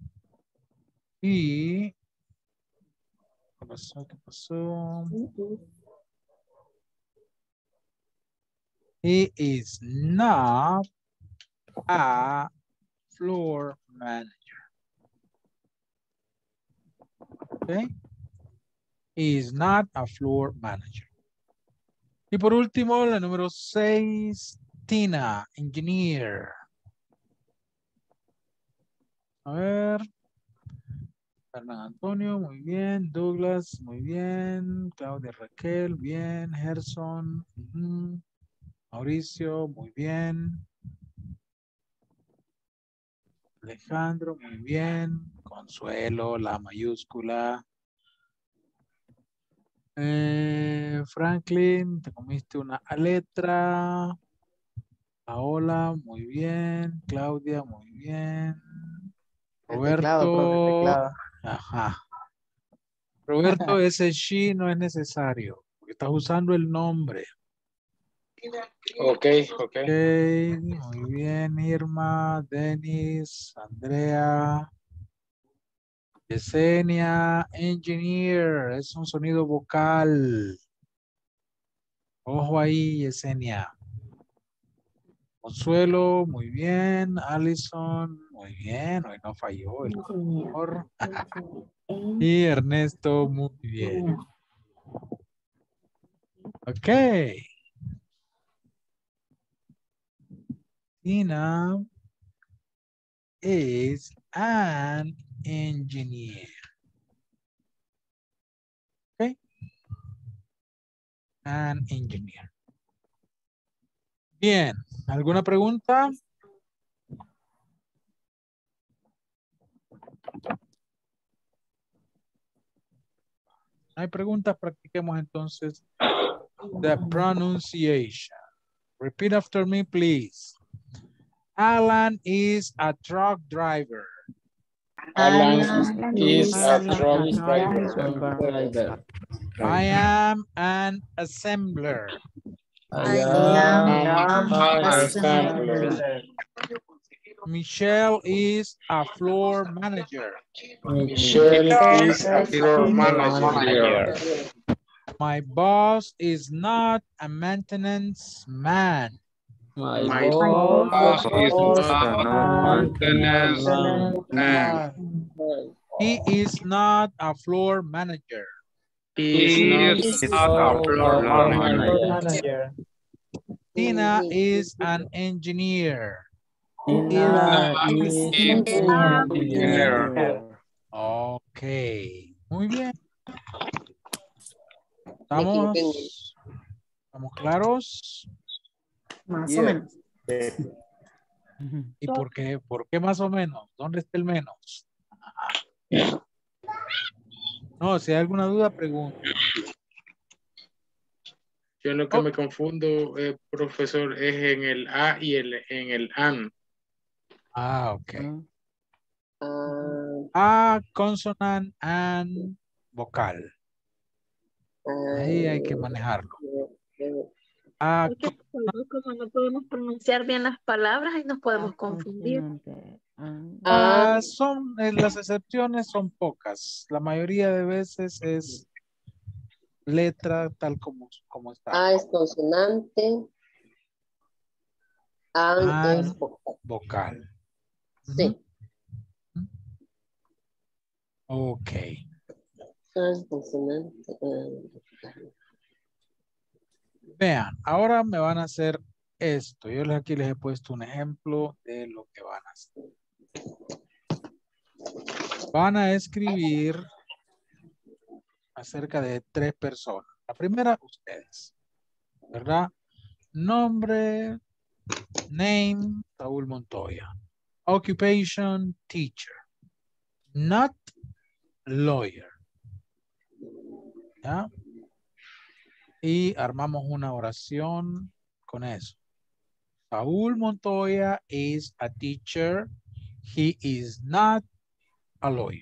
Y. ¿Qué pasó? ¿Qué pasó? He is not a floor manager. Okay. He is not a floor manager. Y por último, la número 6, Tina, engineer. A ver. Fernando Antonio, muy bien. Douglas, muy bien. Claudia Raquel, bien. Gerson, Mauricio, muy bien. Alejandro, muy bien. Consuelo, la mayúscula. Franklin, te comiste una letra. Paola, muy bien. Claudia, muy bien. El Roberto. teclado, profe, el teclado. Ajá. Roberto, ese she no es necesario, porque estás usando el nombre. Ok. Ok, muy bien, Irma, Denis, Andrea, Yesenia, engineer, es un sonido vocal. Ojo ahí, Yesenia. Consuelo, muy bien. Allison, muy bien. Hoy no falló el mejor. Y Ernesto, muy bien. Ok. Tina is an engineer. Okay. An engineer. Bien. ¿Alguna pregunta? No hay preguntas, practiquemos entonces the pronunciation. Repeat after me, please. Alan is a truck driver. Alan is a truck driver. I am an assembler. I am an assembler. Michelle is a floor manager. Michelle is a floor manager. My boss is not a maintenance man. My boss is not a maintenance man. He is not a floor manager. He is not a floor manager. Tina is an engineer. Tina is engineer. Ok. Muy bien. Me equivoqué en ¿Estamos claros? Más o menos. ¿Y por qué? ¿Por qué más o menos? ¿Dónde está el menos? No, si hay alguna duda, pregunta. Yo lo que me confundo, profesor, es en el A y en el AN. Ah, ok. A, consonant, and vocal. Ahí hay que manejarlo. A, Como no podemos pronunciar bien las palabras y nos podemos confundir. las excepciones son pocas. La mayoría de veces es letra tal como está. A es consonante. AN es vocal. Sí. Ok. A es consonante. Vean, ahora me van a hacer esto. Yo aquí les he puesto un ejemplo de lo que van a hacer. Van a escribir acerca de 3 personas. La primera, ustedes. ¿Verdad? Nombre, name, Saúl Montoya. Occupation, teacher. Not lawyer. ¿Ya? Y armamos una oración con eso. Saúl Montoya is a teacher. He is not a lawyer.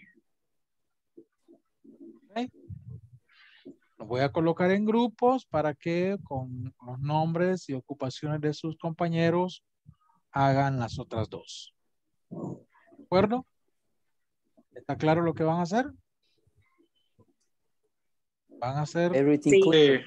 Okay. Los voy a colocar en grupos para que con los nombres y ocupaciones de sus compañeros hagan las otras 2. ¿De acuerdo? ¿Está claro lo que van a hacer? Van a hacer... Everything clear.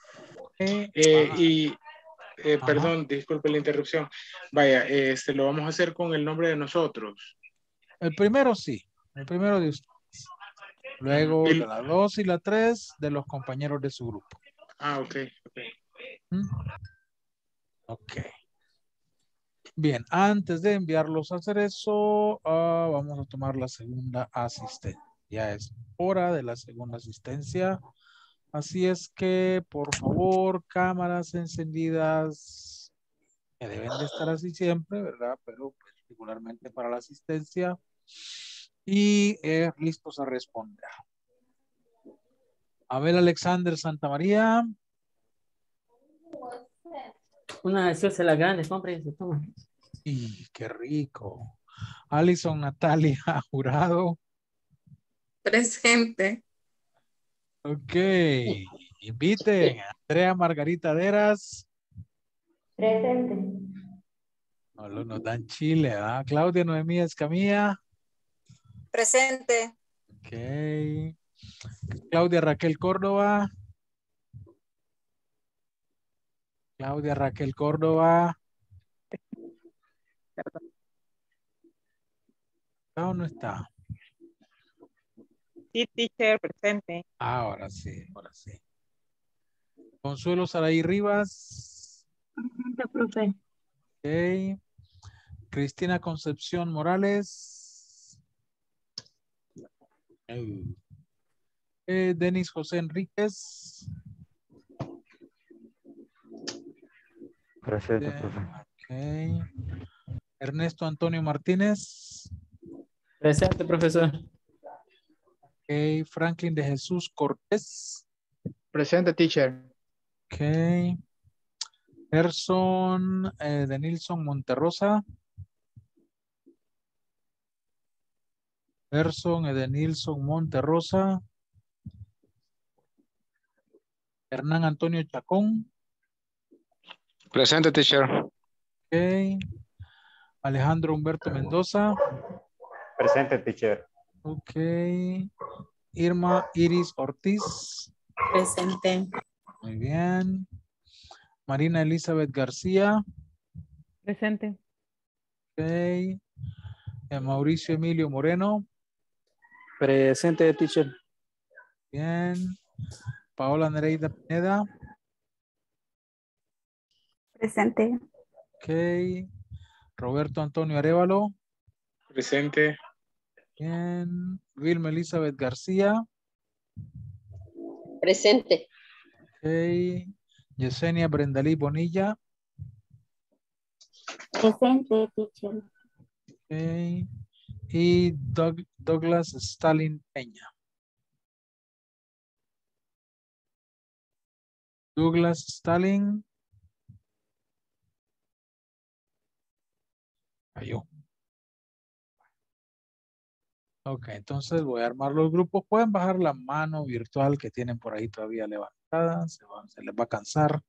Perdón, disculpe la interrupción. Vaya, lo vamos a hacer con el nombre de nosotros. El primero sí, el primero de ustedes. Luego de la 2 y la 3 de los compañeros de su grupo. Ah, ok. ¿Mm? Ok. Bien, antes de enviarlos a hacer eso, vamos a tomar la segunda asistencia. Ya es hora de la segunda asistencia. Así es que, por favor, cámaras encendidas, que deben de estar así siempre, ¿verdad? Pero particularmente para la asistencia. Y listos a responder. Abel Alexander Santamaría. Una gaseosa la grande, compra y se toma. Y qué rico. Alison Natalia Jurado. Presente. Ok. Inviten a Andrea Margarita Deras. Presente. No, nos dan chile, ¿ah? Claudia Noemí Escamilla. Presente. Ok. Claudia Raquel Córdoba. Claudia Raquel Córdoba. ¿Está o no está? Sí, teacher, presente. Ahora sí, ahora sí. Consuelo Saraí Rivas. Presente, profe. Ok. Cristina Concepción Morales. Denis José Enríquez. Presente, profe. Ok. Ernesto Antonio Martínez. Presente, profesor. Ok. Franklin de Jesús Cortés. Presente, teacher. Ok. Gerson de Nilson Monterrosa. Gerson de Nilson Monterrosa. Hernán Antonio Chacón. Presente, teacher. Ok. Alejandro Humberto Mendoza. Presente, teacher. Ok. Irma Iris Ortiz. Presente. Muy bien. Marina Elizabeth García. Presente. Ok. Mauricio Emilio Moreno. Presente, teacher. Bien. Paola Nereida Pineda. Presente. Ok. Roberto Antonio Arevalo. Presente. Bien. Vilma Elizabeth García. Presente. Ok. Yesenia Brendalí Bonilla. Presente, teacher. Ok. Y Douglas Stalin Peña. Douglas Stalin. Cayó. Ok, entonces voy a armar los grupos. Pueden bajar la mano virtual que tienen por ahí todavía levantada. Se les va a cansar.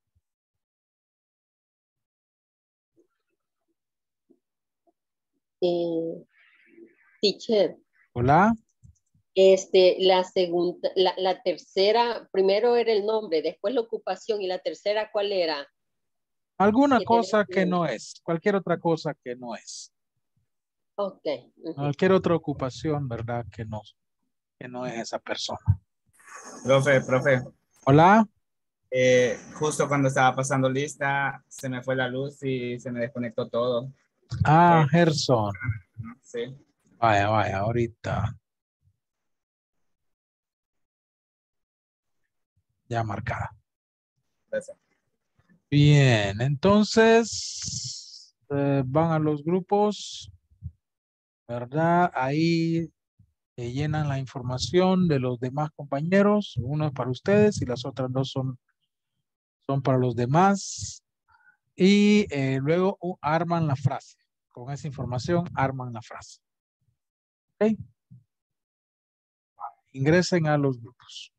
Teacher, Hola. la segunda, la tercera, primero era el nombre, después la ocupación y la tercera, ¿cuál era? Alguna Que cosa tenés que no es. Cualquier otra cosa que no es. Ok. Cualquier otra ocupación, ¿verdad? Que no es esa persona. Profe. Hola. Justo cuando estaba pasando lista, se me fue la luz y se me desconectó todo. Gerson. Sí. Vaya, ahorita. Ya marcada. Gracias. Bien, entonces van a los grupos, ¿verdad? Ahí llenan la información de los demás compañeros. Uno es para ustedes y las otras dos son para los demás. Y luego arman la frase. Con esa información arman la frase. ¿Ok? Ingresen a los grupos.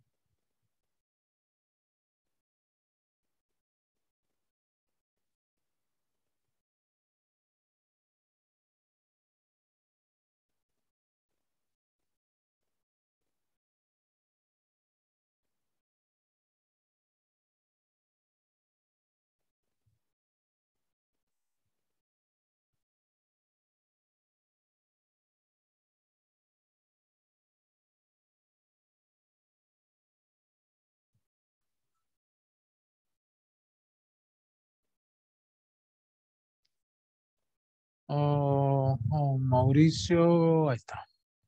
Mauricio, ahí está.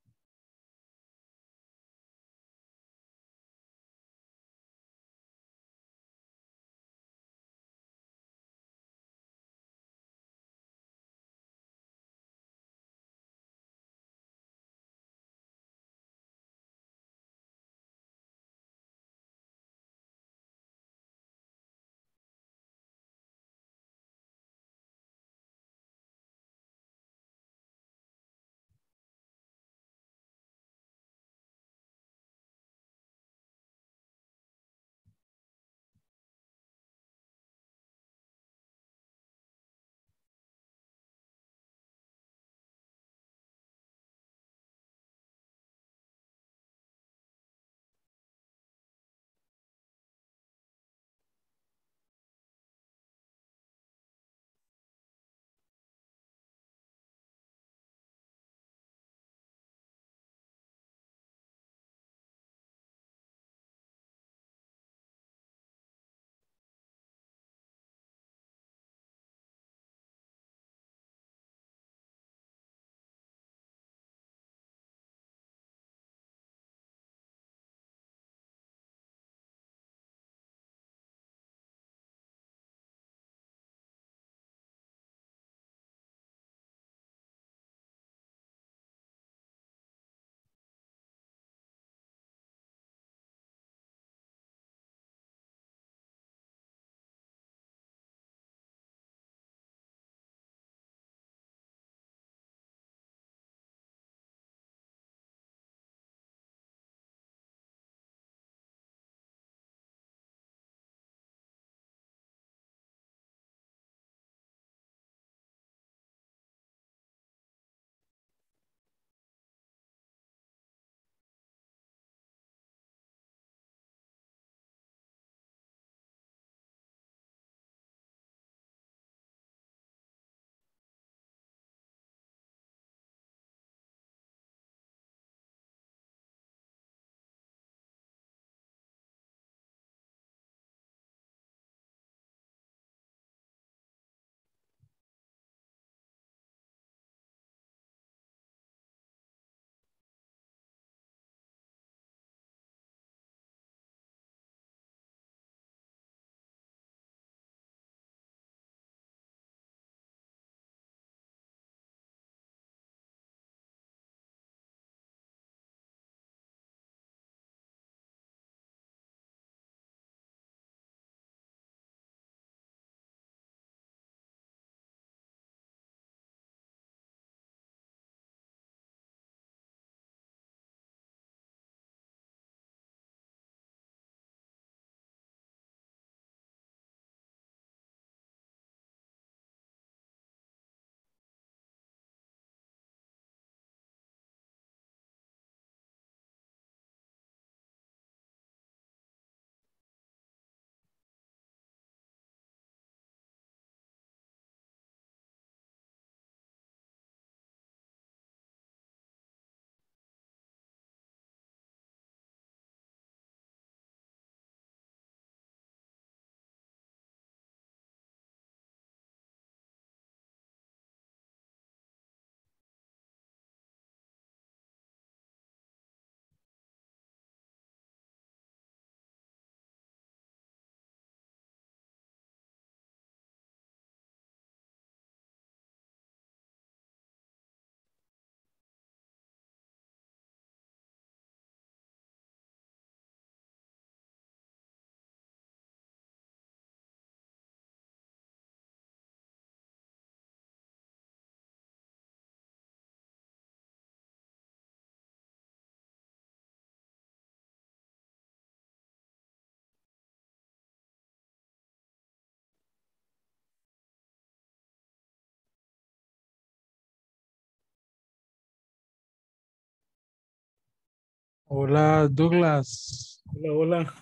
Hola, Douglas. Hola, hola.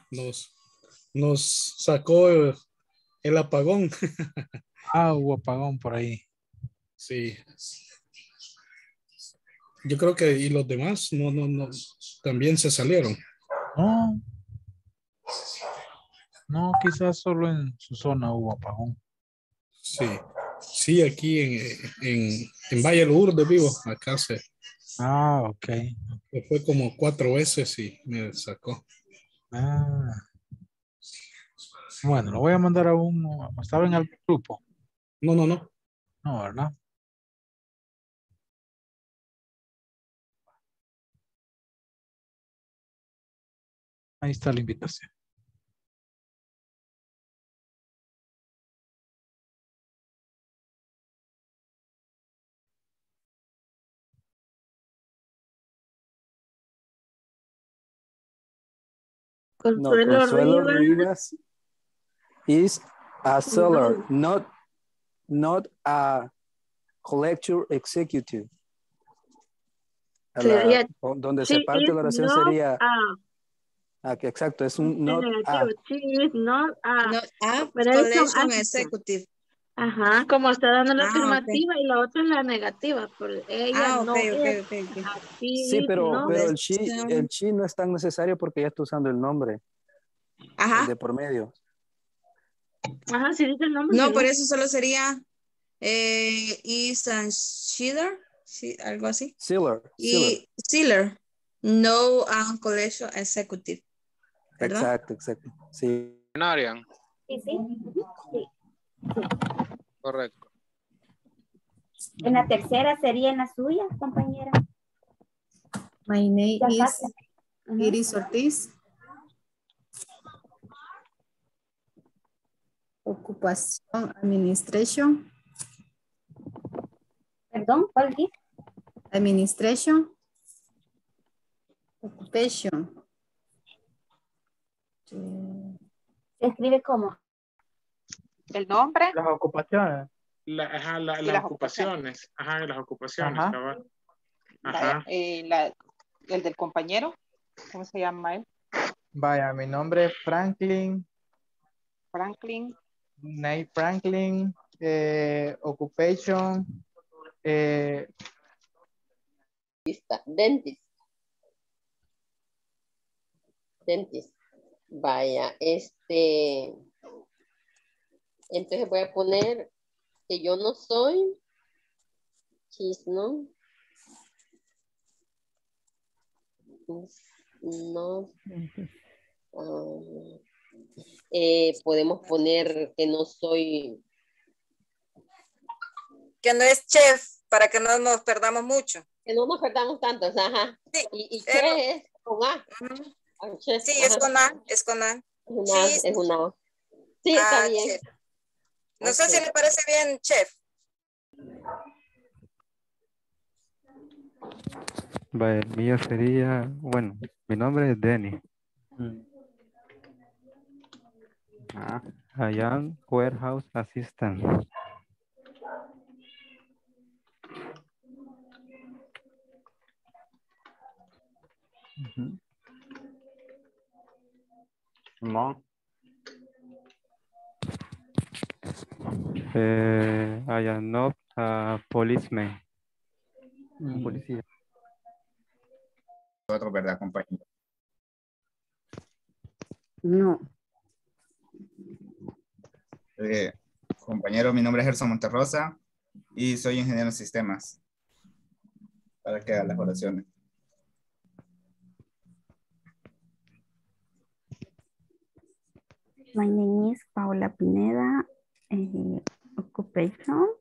Nos sacó el apagón. Hubo apagón por ahí. Sí. Yo creo que y los demás no, también se salieron. No, quizás solo en su zona hubo apagón. Sí. Sí, aquí en Valle Lourdes vivo, acá se Ok. fue como 4 veces y me sacó. Ah, bueno, lo voy a mandar a uno. ¿Estaba en el grupo? No, no, no. No, ¿verdad? Ahí está la invitación. No, Consuelo Consuelo Rivas. Rivas is a seller, not a collector executive. Sería, Donde she se parte is la oración not sería, a. exacto, es un Es not a. negativo. She is not a. Not a Operation collection assistant. executive. Ajá, como está dando la Ok. afirmativa y la otra es la negativa, pero ella Ok, no es. ok. Ajá, she Sí, is pero not. el she no es tan necesario porque ya está usando el nombre de por medio. Ajá, si dice el nombre. No, sí, por eso solo sería is a Schiller, sí, algo así. Seller. Y Sealer, no a collection executive, ¿verdad? Exacto. Sí. Arian, Sí, sí. Sí. correcto. En la tercera sería en la suya, compañera. My name Ya is casi. Ujú. Iris Ortiz. Ocupación, administration. Perdón, ¿cuál dice? Administration. Occupation. Se escribe como. El nombre Las ocupaciones. Las ocupaciones. Ajá, las ocupaciones, Ajá. cabal. vaya, Ajá. el del compañero. ¿Cómo se llama él? Vaya, mi nombre es Franklin. Franklin. Nate Franklin. Occupation. Dentist. Dentist. Vaya, entonces voy a poner que yo no soy. She's no. No. Podemos poner que no soy. Que no es chef, para que no nos perdamos mucho. Que no nos perdamos tanto, ajá. Sí, y qué es con A. Chef, sí, ajá. es con A, es con A. Es una A. Sí, está bien. Chef. No sé si le parece bien, chef. Vaya, el mío sería, bueno, mi nombre es Denny. I am warehouse assistant. I am not a policeman. Un policía. Otro, ¿verdad, compañero? No. Compañero, mi nombre es Gerson Monterrosa y soy ingeniero en sistemas. Para que haga las oraciones. My name is Paula Pineda. Occupation.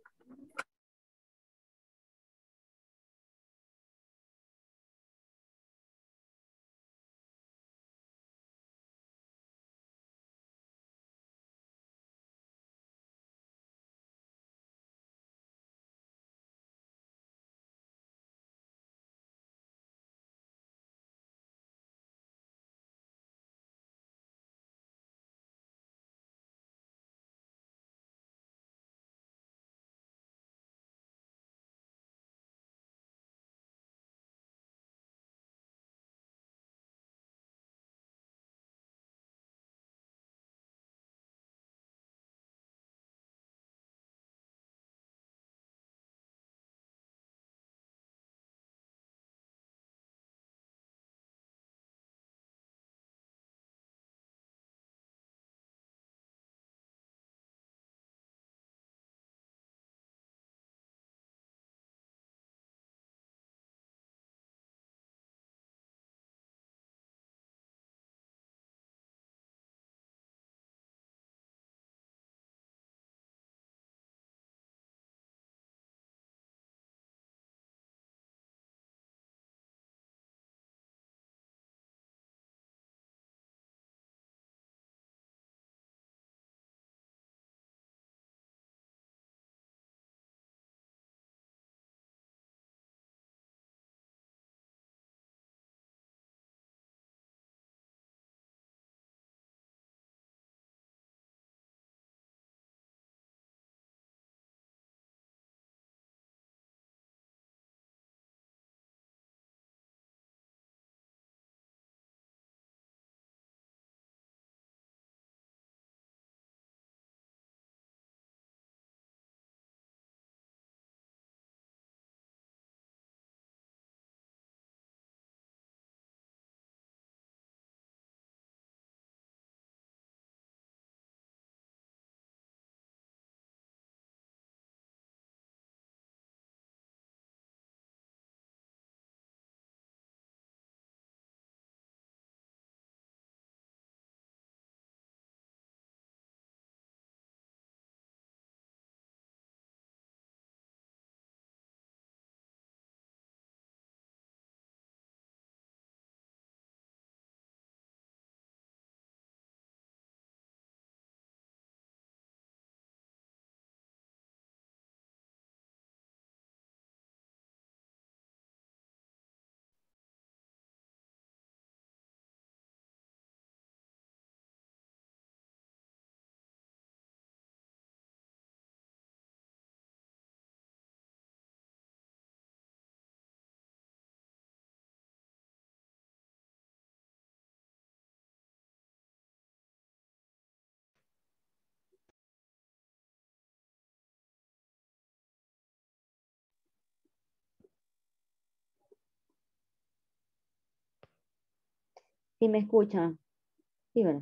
¿Sí me escuchan? Sí, ¿verdad?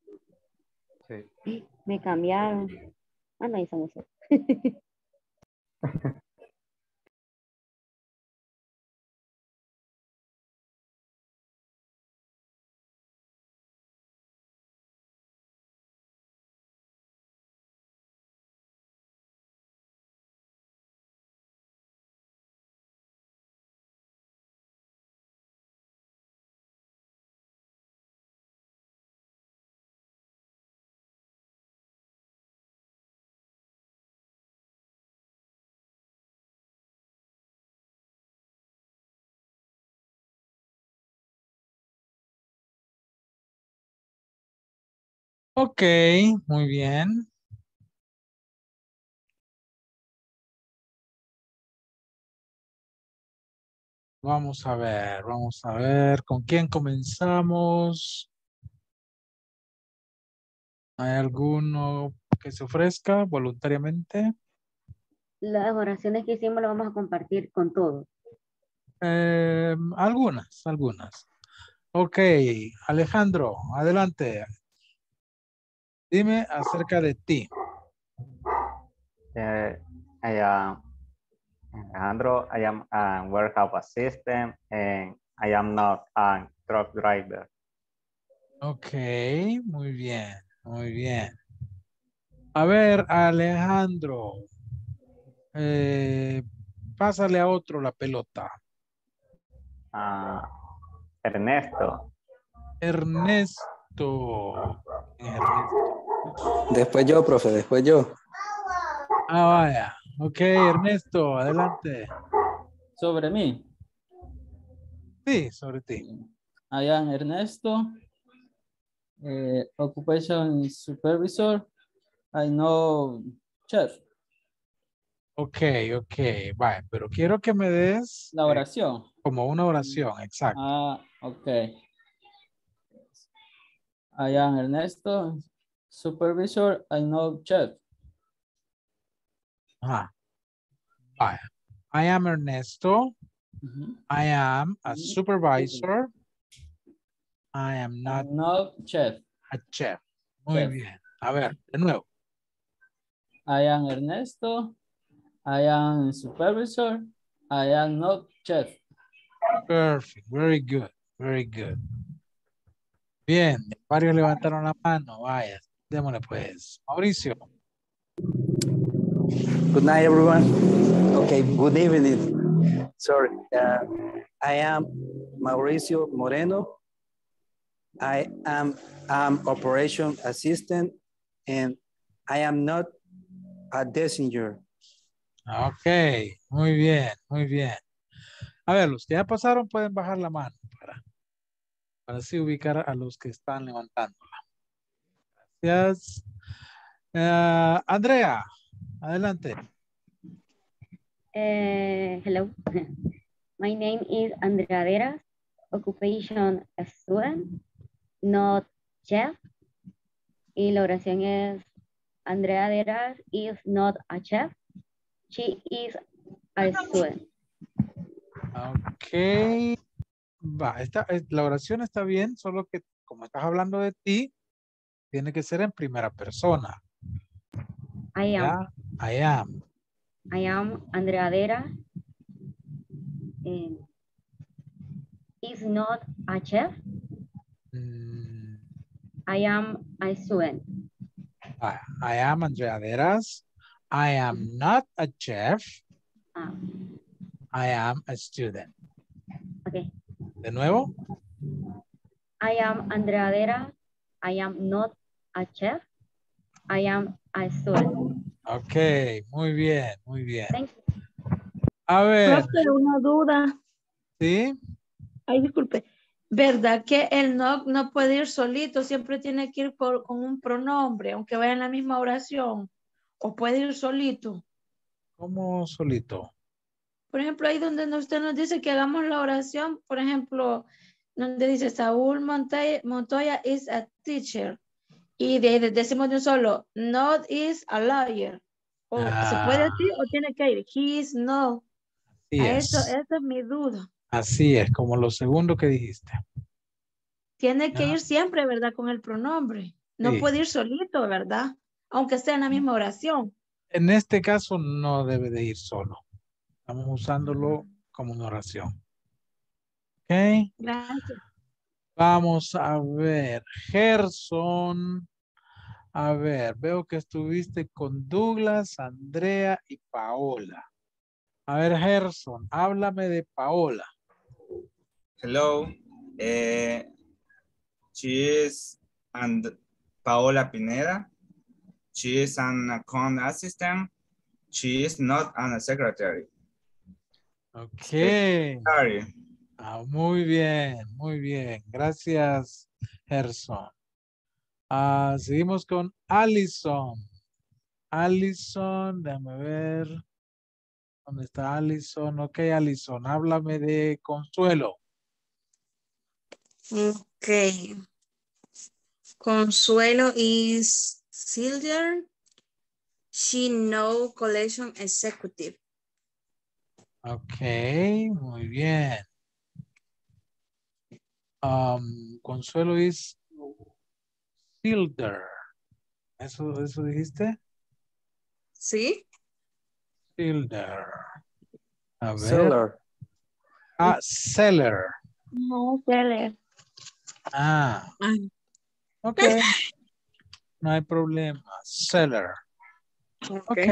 Sí. Me cambiaron. Ah, no, ahí estamos. Ok, muy bien. Vamos a ver, ¿con quién comenzamos? ¿Hay alguno que se ofrezca voluntariamente? Las oraciones que hicimos las vamos a compartir con todos. Algunas. Ok, Alejandro, adelante. Dime acerca de ti. I am Alejandro. I am a warehouse assistant and I am not a truck driver. Ok, muy bien, muy bien. A ver, Alejandro, pásale a otro la pelota. Ernesto. Ernesto. Después yo, profe, después yo. Ah, vaya. Ok, Ernesto, adelante. Sobre mí. Sí, sobre ti. I am Ernesto. Occupation supervisor. I know chef. Ok, vaya, pero quiero que me des La oración. como una oración, exacto. Ok. I am Ernesto, supervisor. I know chef. Vaya. I am Ernesto. I am a supervisor. I am not chef. A chef. Muy bien. A ver, de nuevo. I am Ernesto. I am supervisor. I am not chef. Perfect. Very good. Very good. Bien. Varios levantaron la mano. Vaya. Démosle pues. Mauricio. Good night, everyone. Okay, good evening. Sorry. I am Mauricio Moreno. I am operation assistant and I am not a designer. Ok. Muy bien. Muy bien. A ver, los que ya pasaron pueden bajar la mano para así ubicar a los que están levantándola. Gracias. Andrea, adelante. Hello. My name is Andrea Deras. Occupation student, not chef. Y la oración es Andrea Deras is not a chef. She is a student. Ok. Va, la oración está bien, solo que como estás hablando de ti, tiene que ser en primera persona. I am. ¿Ya? I am. I am Andrea Deras. Is not a chef. I am a student. I am Andrea Deras. I am not a chef. I am a student. Okay. De nuevo. I am Andrea Deras. I am not a chef. I am a student. Ok, muy bien, muy bien. A ver. Profe, una duda. ¿Sí? Ay, disculpe. ¿Verdad que el no puede ir solito? Siempre tiene que ir con un pronombre, aunque vaya en la misma oración. ¿O puede ir solito? ¿Cómo solito? Por ejemplo, ahí donde usted nos dice que hagamos la oración, por ejemplo, donde dice Saúl Montoya is a teacher. Y de ahí decimos de un solo, not is a lawyer. O ¿se puede así o tiene que ir? He is no. Así es. Esa es mi duda. Así es, como lo segundo que dijiste. Tiene que Ah. ir siempre, ¿verdad? Con el pronombre. No Sí. puede ir solito, ¿verdad? Aunque sea en la misma oración. En este caso no debe de ir solo. Estamos usándolo como una oración. Ok. Gracias. Vamos a ver. Gerson. A ver, veo que estuviste con Douglas, Andrea y Paola. A ver, Gerson, háblame de Paola. Hello. She is Paola Pineda. She is an account assistant. She is not a secretary. Ok. Secretary. Muy bien, muy bien. Gracias, Gerson. Seguimos con Allison. Allison, déjame ver. ¿Dónde está Allison? Ok, Allison, háblame de Consuelo. Ok. Consuelo is Silver. She no collection executive. Ok, muy bien. Consuelo is Silver. ¿Eso dijiste? ¿Sí? Silver. A ver. Seller. Seller. No, seller. Ok. No hay problema. Seller. Ok.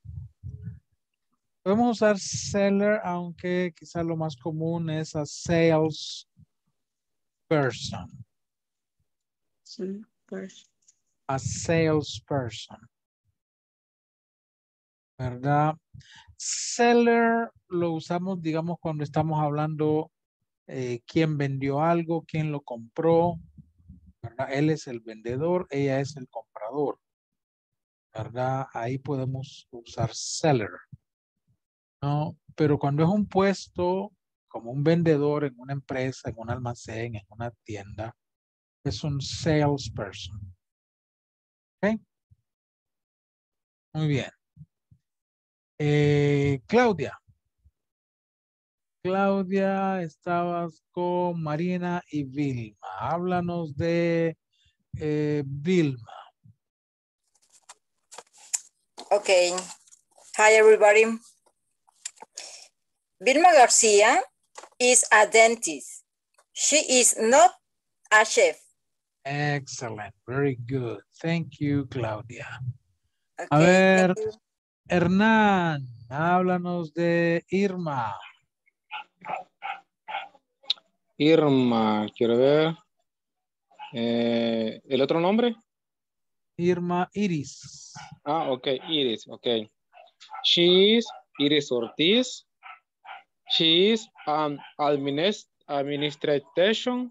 Podemos usar seller, aunque quizá lo más común es a sales person. A salesperson. ¿Verdad? Seller lo usamos, digamos, cuando estamos hablando quién vendió algo, quién lo compró. ¿Verdad? Él es el vendedor, ella es el comprador. ¿Verdad? Ahí podemos usar seller. ¿No? Pero cuando es un puesto como un vendedor en una empresa, en un almacén, en una tienda, es un salesperson. ¿Ok? Muy bien. Claudia. Claudia, estabas con Marina y Vilma. Háblanos de Vilma. Okay. Hi, everybody. Vilma Garcia is a dentist. She is not a chef. Excellent. Very good. Thank you, Claudia. Okay, A ver, thank you. Hernán, háblanos de Irma. Irma, quiero ver. ¿El otro nombre? Irma Iris. Ok, Iris, ok. She's Iris Ortiz. She's administration.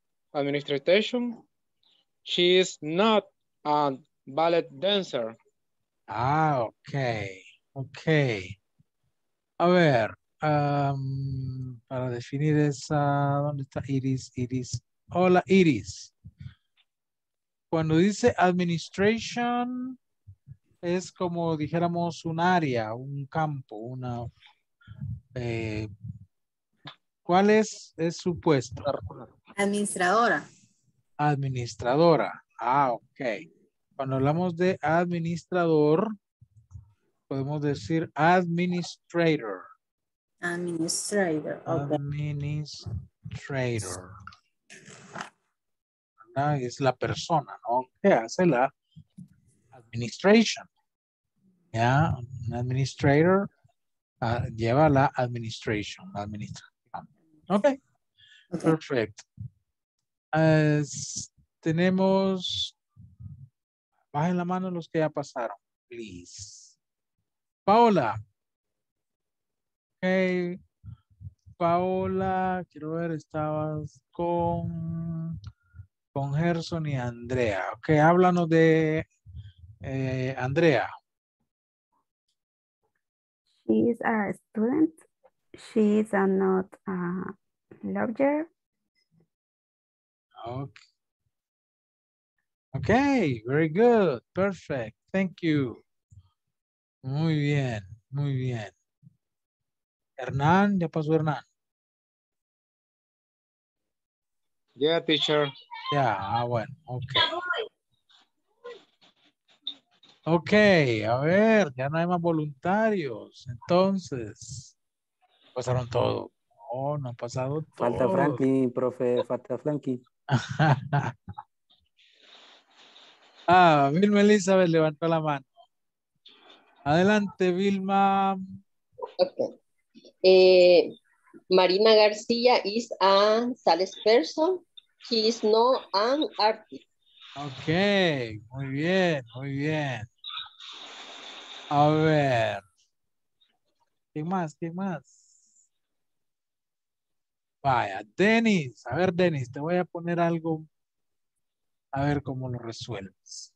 She's not a ballet dancer. Ok. Ok. A ver, para definir esa, ¿dónde está Iris? Iris. Hola, Iris. Cuando dice administration, es como dijéramos un área, un campo, una... ¿cuál es su puesto? Administradora. Administradora. Ok. Cuando hablamos de administrador, podemos decir administrator. Administrator. Okay. Administrator. Es la persona, ¿no? Que hace la administration. ¿Ya? Un administrator lleva la administration. La administración. Ok. Perfecto. Tenemos... Bajen la mano los que ya pasaron, please. Paola. Ok. Paola, quiero ver, estabas con Gerson y Andrea. Ok, háblanos de Andrea. She is a student. She is not a lawyer. Okay. Okay, very good. Perfect. Thank you. Muy bien, muy bien. Hernán, ya pasó Hernán. Yeah, teacher. Ya, bueno, ok. Ok, a ver, ya no hay más voluntarios. Entonces, pasaron todo. No, no ha pasado Falta todo. Franklin, profe, falta Franklin. Vilma Elizabeth levantó la mano. Adelante, Vilma. Marina Garcia is a salesperson. She is not an artist. Ok, muy bien, muy bien. A ver. ¿Quién más? ¿Quién más? Vaya, Denis. A ver, Denis, te voy a poner algo. A ver cómo lo resuelves.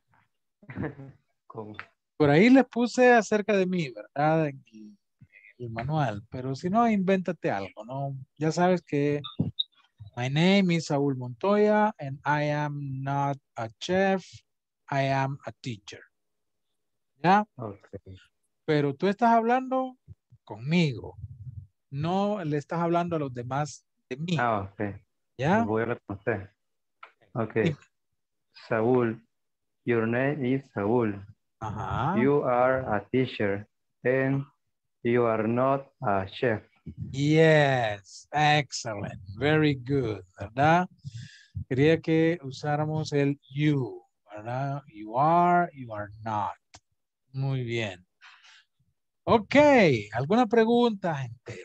Por ahí les puse acerca de mí, ¿verdad? En el manual. Pero si no, invéntate algo, ¿no? Ya sabes que my name is Saúl Montoya and I am not a chef. I am a teacher. ¿Ya? Okay. Pero tú estás hablando conmigo. No le estás hablando a los demás de mí. Ah, ok. ¿Ya? Voy a reconocer. Okay. Saúl. Your name is Saúl. Ajá. You are a teacher and you are not a chef. Yes, excellent, very good, ¿verdad? Quería que usáramos el you, ¿verdad? You are not. Muy bien. Ok, ¿alguna pregunta, gente?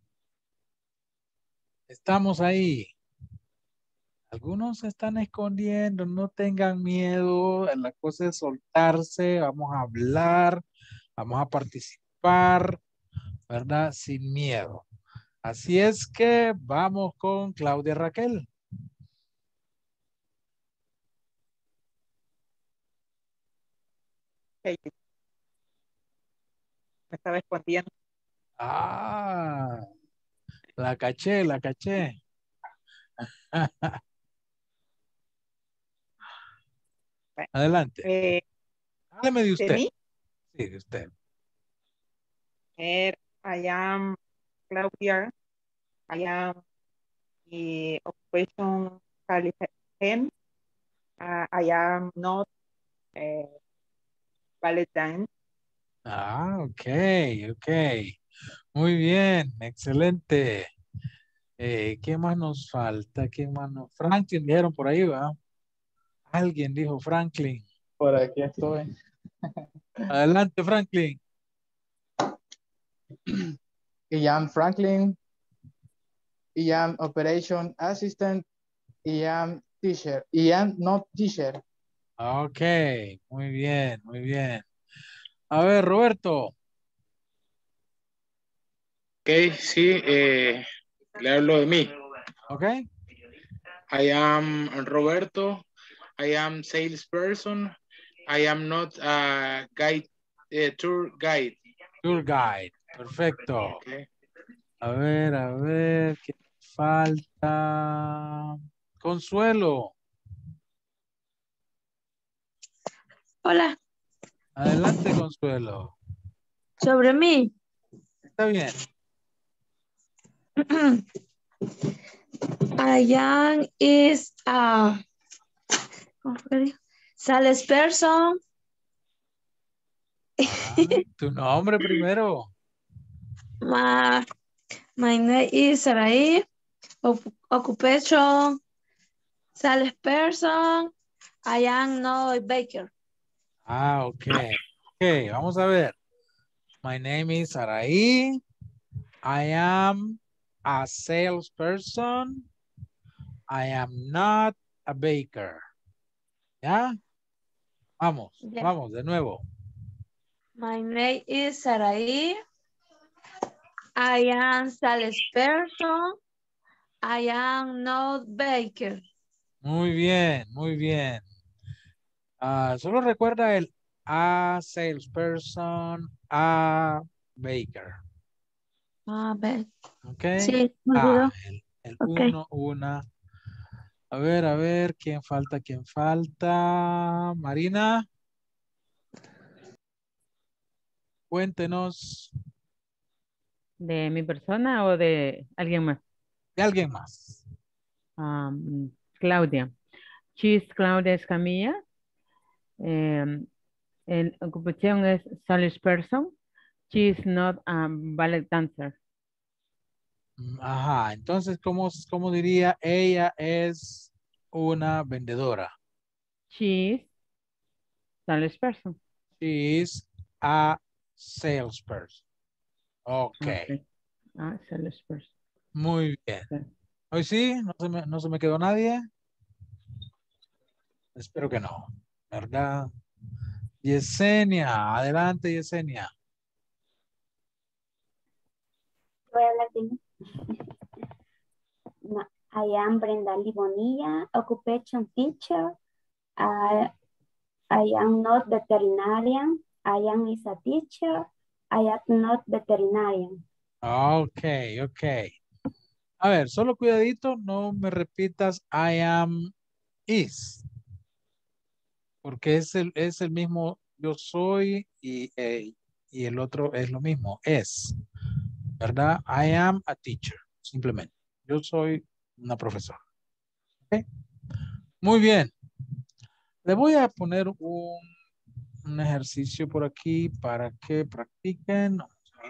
Estamos ahí. Algunos se están escondiendo, no tengan miedo, la cosa es soltarse, vamos a hablar, vamos a participar, ¿verdad? Sin miedo. Así es que vamos con Claudia Raquel. Me estaba escondiendo. Ah, la caché, la caché. Adelante. Hábleme de usted. mí? Sí, de usted. I am Claudia. I am the occupation qualification. I am not ballet dance. Ah, ok, ok. Muy bien, excelente. ¿Qué más nos falta? ¿Qué más nos... Franklin dijeron por ahí, ¿va? Alguien dijo Franklin. Por aquí estoy. Adelante, Franklin. I am Franklin. I am operation assistant. I am teacher. I am not teacher. Ok, muy bien, muy bien. A ver, Roberto. Ok, sí, le hablo de mí. Ok. I am Roberto. I am salesperson. I am not a guide, tour guide. Tour guide, perfecto. Okay. A ver, ¿qué falta? Consuelo. Hola. Adelante, Consuelo. Sobre mí. Está bien. I is a salesperson. Tu nombre primero. My name is Sarai. Occupation salesperson. I am no baker. Ah, ok. Ok, vamos a ver. My name is Sarai. I am a salesperson. I am not a baker. ¿Ya? Vamos, Yeah. vamos, de nuevo. My name is Sarai. I am salesperson. I am not baker. Muy bien, muy bien. Solo recuerda el a salesperson, a baker. Baker. Ok. Sí, me olvidó. El Okay. uno, una. A ver, ¿quién falta? ¿Quién falta? Marina. Cuéntenos. ¿De mi persona o de alguien más? De alguien más. Claudia. She's Claudia Escamilla. En ocupación es salesperson. She is not a ballet dancer. Ajá, entonces, ¿cómo diría? Ella es una vendedora. She is salesperson. She is a salesperson. Okay. Salesperson. Muy bien. Hoy sí, no se me quedó nadie. Espero que no, ¿verdad? Yesenia, adelante Yesenia. Voy a hablar de mí. No, I am Brenda Libonilla, occupation teacher. I am not veterinarian. I am is a teacher. I am not veterinarian. Ok. A ver, solo cuidadito, no me repitas I am is. Porque es el mismo yo soy y el otro es lo mismo, es. ¿Verdad? I am a teacher, simplemente. Yo soy una profesora. ¿Okay? Muy bien. Le voy a poner un ejercicio por aquí para que practiquen.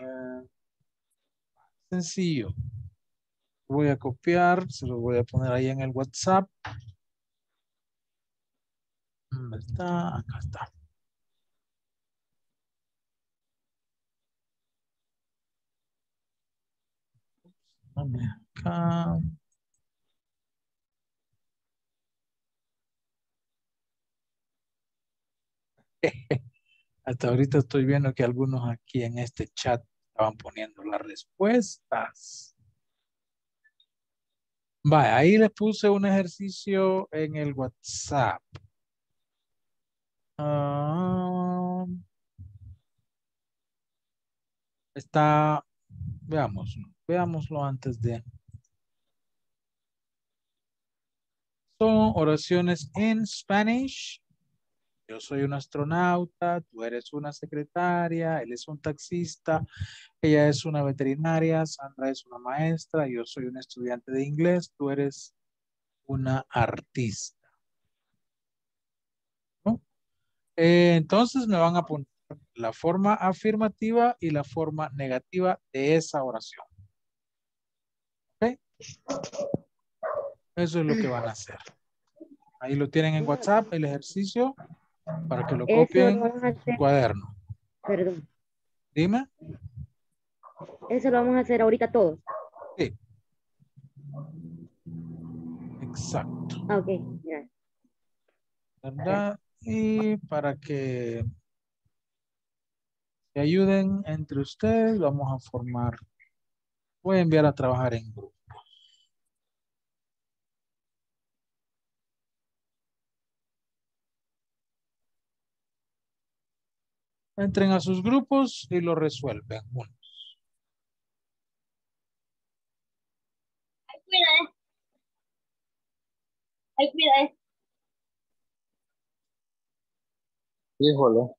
Sencillo. Voy a copiar, se lo voy a poner ahí en el WhatsApp. ¿Dónde está? Acá está. Dame acá. Hasta ahorita estoy viendo que algunos aquí en este chat estaban poniendo las respuestas. Vaya, ahí les puse un ejercicio en el WhatsApp. Está, veámoslo antes de. Son oraciones en Spanish. Yo soy un astronauta, tú eres una secretaria, él es un taxista, ella es una veterinaria, Sandra es una maestra, yo soy un estudiante de inglés, tú eres una artista. ¿No? Entonces me van a poner la forma afirmativa y la forma negativa de esa oración. ¿Ok? Eso es lo que van a hacer. Ahí lo tienen en WhatsApp, el ejercicio, para que lo copien en su cuaderno. Perdón. Dime. Eso lo vamos a hacer ahorita todos. Sí. Exacto. Ok, gracias. ¿Verdad? Y para que se ayuden entre ustedes, vamos a formar, voy a enviar a trabajar en grupo. Entren a sus grupos y lo resuelven juntos. Cuida. Híjole.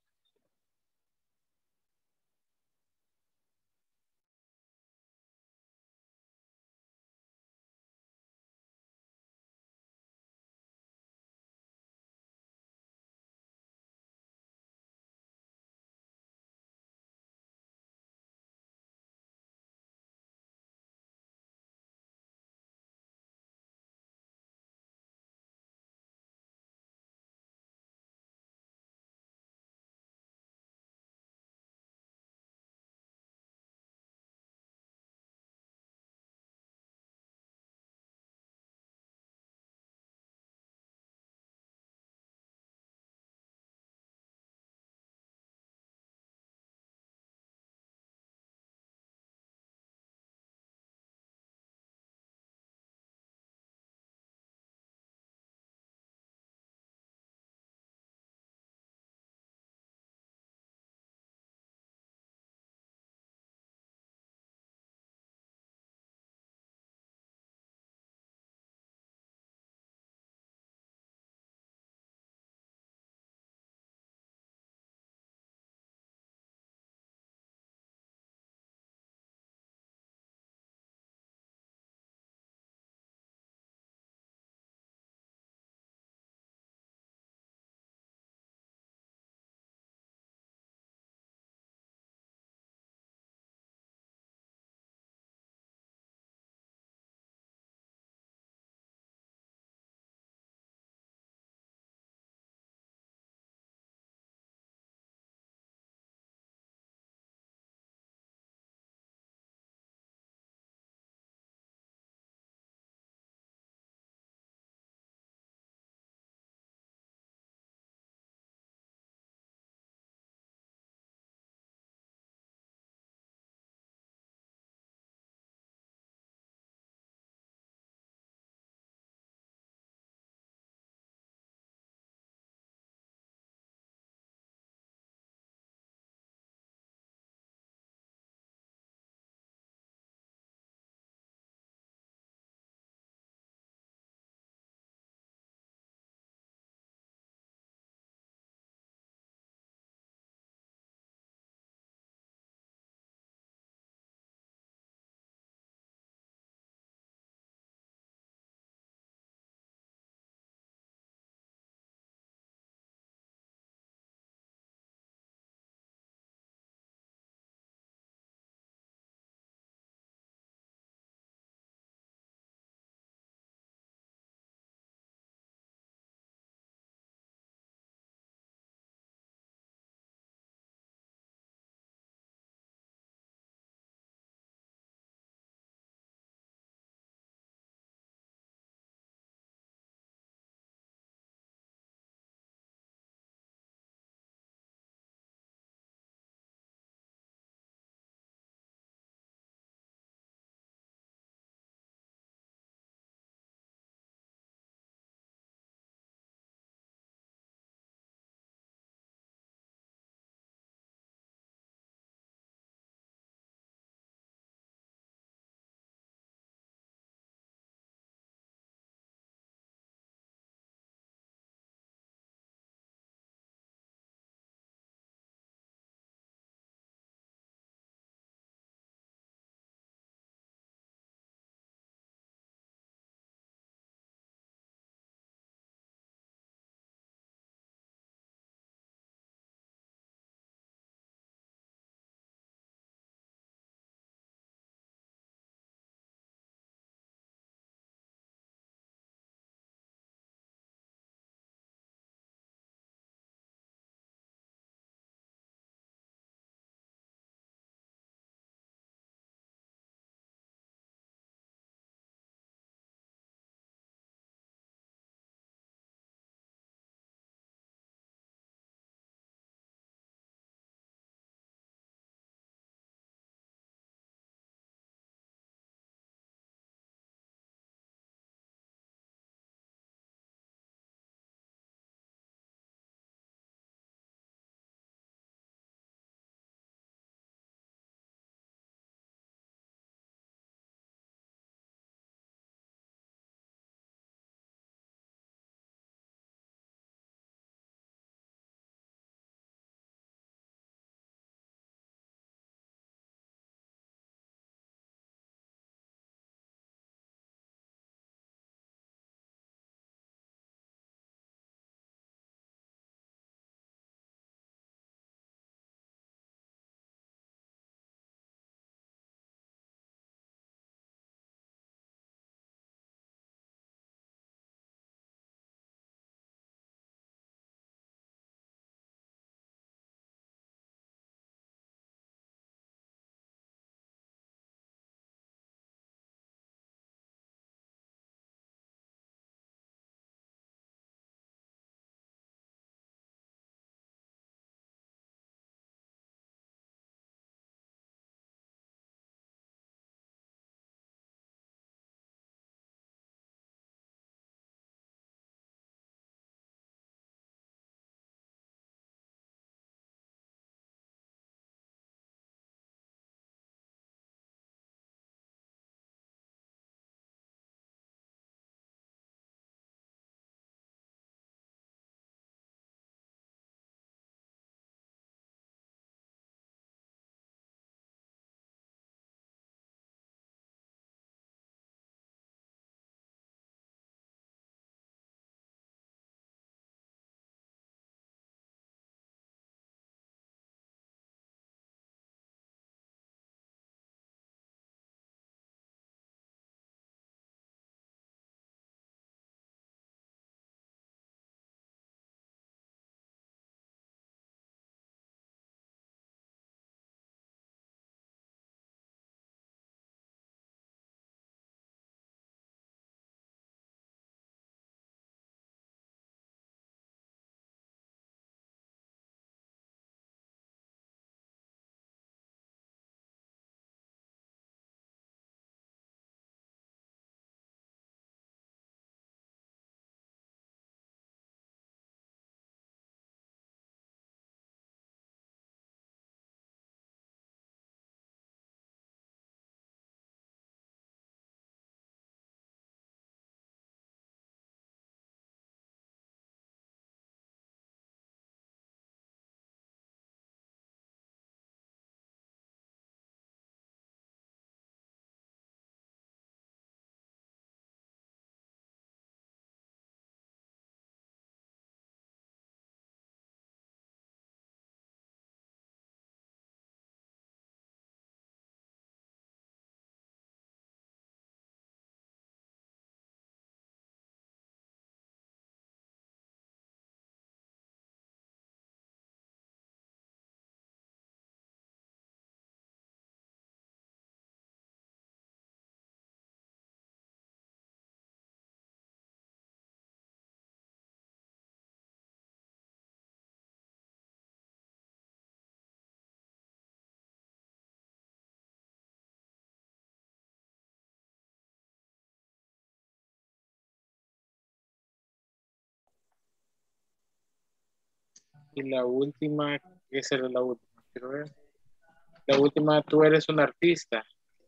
Y la última, esa era la última, quiero ver. La última, tú eres un artista.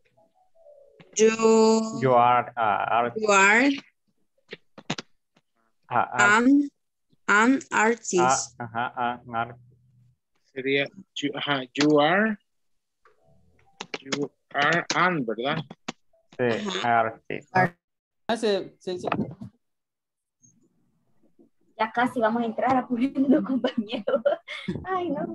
You are You are an artist. an artist. Sería, you are an, ¿verdad? Sí, artist. Ya casi vamos a entrar apurando, compañeros. Ay, no.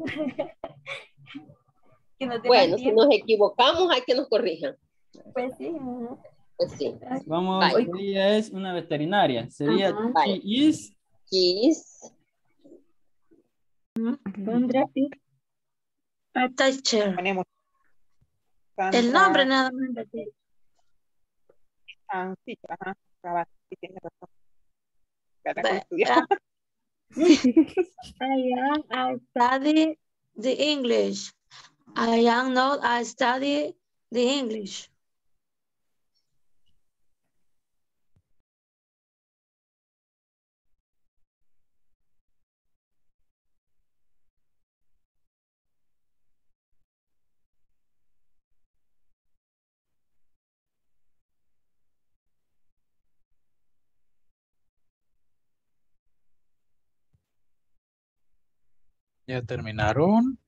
Que nos dé más Bueno, si tiempo. nos equivocamos, hay que nos corrijan. Pues sí. Ajá. Pues sí. Vamos, Bye. ella es una veterinaria. Sería Bye. she is. Sandra is a teacher. Ponemos El nombre nada más. Sí, ajá, cabal, sí, tienes razón. I study the English. I am not, I study the English. ¿Ya terminaron?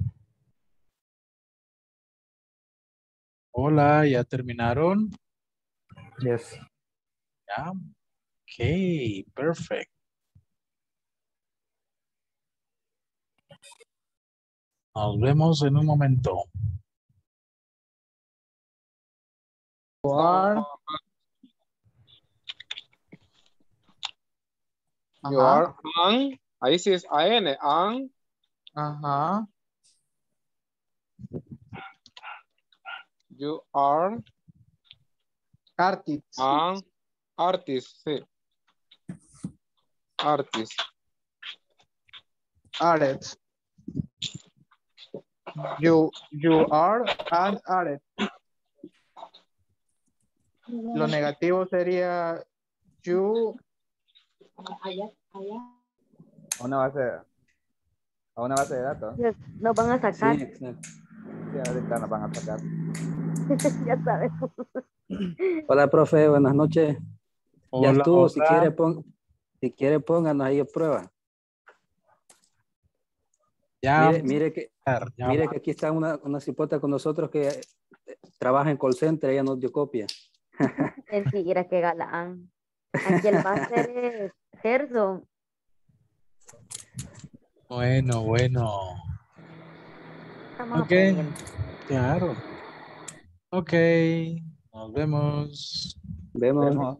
Hola, ¿ya terminaron? Yes. Ya. Ok, perfect. Nos vemos en un momento. You are an, ahí sí es an, an. Ajá. You are artist. An artist, sí. Artist. Artist. You are an artist. Lo negativo sería you. Una base de datos. Nos van a sacar. Sí, ahorita nos van a sacar. Ya sabemos. Hola, profe, buenas noches. Ya Hola, estuvo, hola. si quiere pónganos ahí a prueba. Ya, Mire que aquí está una cipota con nosotros que trabaja en call center, ella nos dio copia. Mentira, que galán. Aquí el máster es Gerson. Bueno. Estamos Ok, aprendiendo. claro. Ok, nos vemos. Vemos.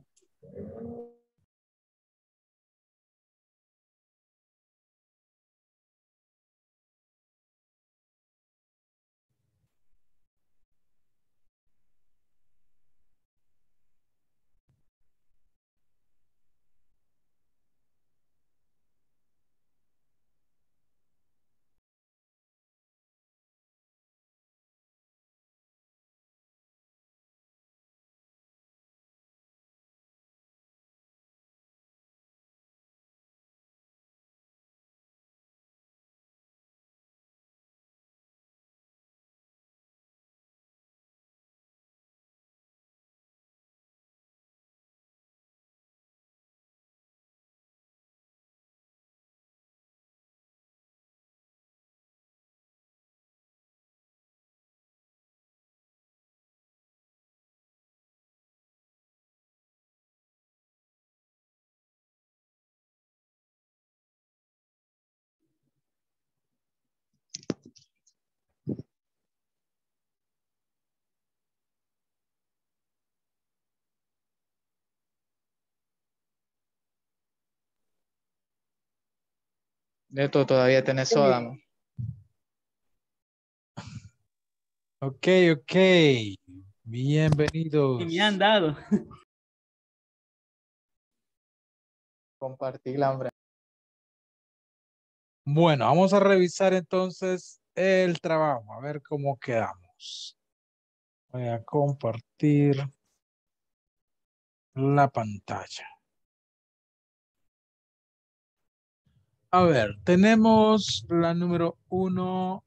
Neto, todavía tenés soda, ¿no? Ok. Bienvenidos. Y me han dado. Compartí la hambre. Bueno, vamos a revisar entonces el trabajo, a ver cómo quedamos. Voy a compartir la pantalla. A ver, tenemos la número 1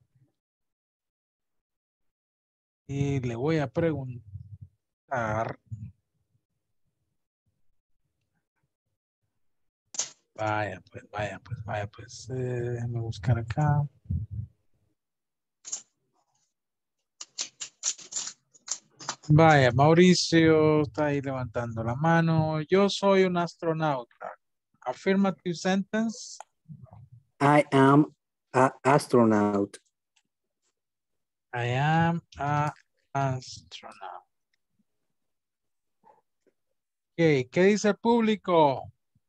y le voy a preguntar. Vaya, pues, déjame buscar acá. Vaya, Mauricio está ahí levantando la mano. Yo soy un astronauta. Affirmative sentence. I am an astronaut. I am an astronaut. Okay, ¿qué dice el público?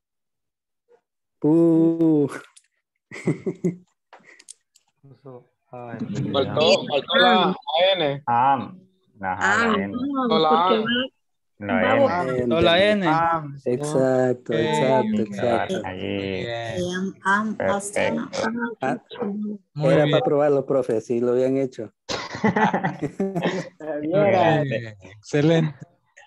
Faltó la AN. Ajá, la N. Faltó la N. Exacto, exacto. Allí. Perfecto. Muy Era bien. para probarlo, profe, si lo habían hecho. Okay, excelente.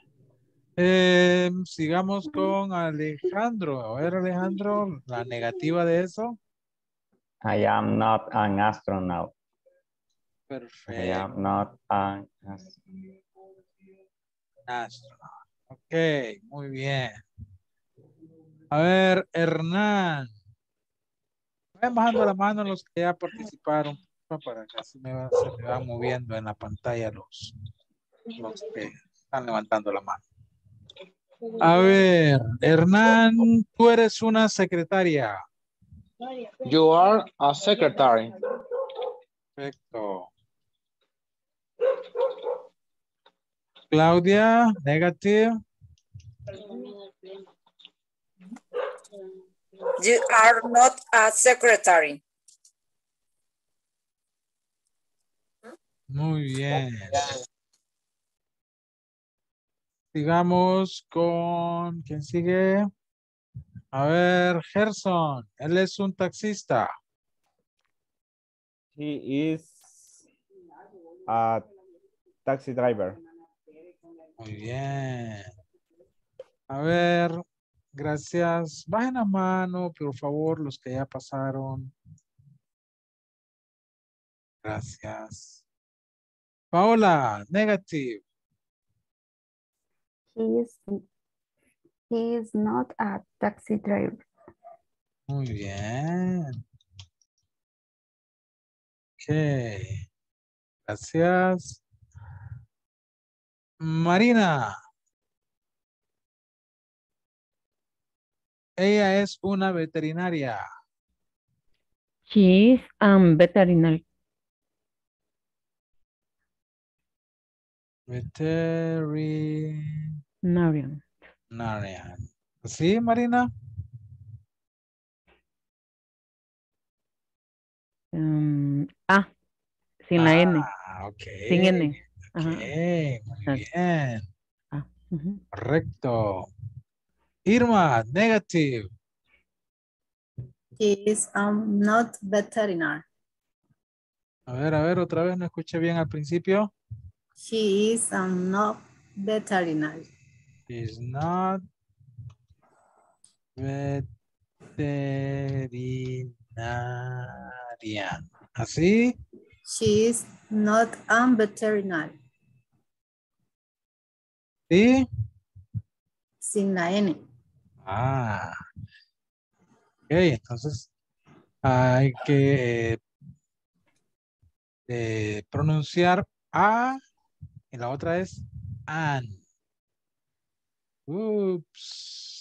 Sigamos con Alejandro. A ver, Alejandro, la negativa de eso. I am not an astronaut. Perfecto. I am not an Astronaut. Ok, muy bien. A ver, Hernán. Vayan bajando la mano los que ya participaron para que así se me va moviendo en la pantalla los que están levantando la mano. A ver, Hernán, tú eres una secretaria. You are a secretary. Perfecto. Claudia, negative. You are not a secretary. Muy bien. Sigamos con, ¿quién sigue? A ver, Gerson, él es un taxista. He is a taxi driver. Muy bien. A ver, gracias. Bajen la mano, por favor, los que ya pasaron. Gracias. Paola, negative. He is not a taxi driver. Muy bien. Ok. Gracias. Marina. Ella es una veterinaria. She is veterinary. Veterinarian. ¿Sí, Marina? Sin la N. Ok. Sin N. Ok, muy bien. Correcto. Irma, negative. He is not veterinary. A ver, otra vez no escuché bien al principio. She is not veterinary. Is not veterinarian. ¿Así? She is not a veterinary. ¿Sí? Sin la N. Ok, entonces hay que pronunciar A y la otra es an. Ups.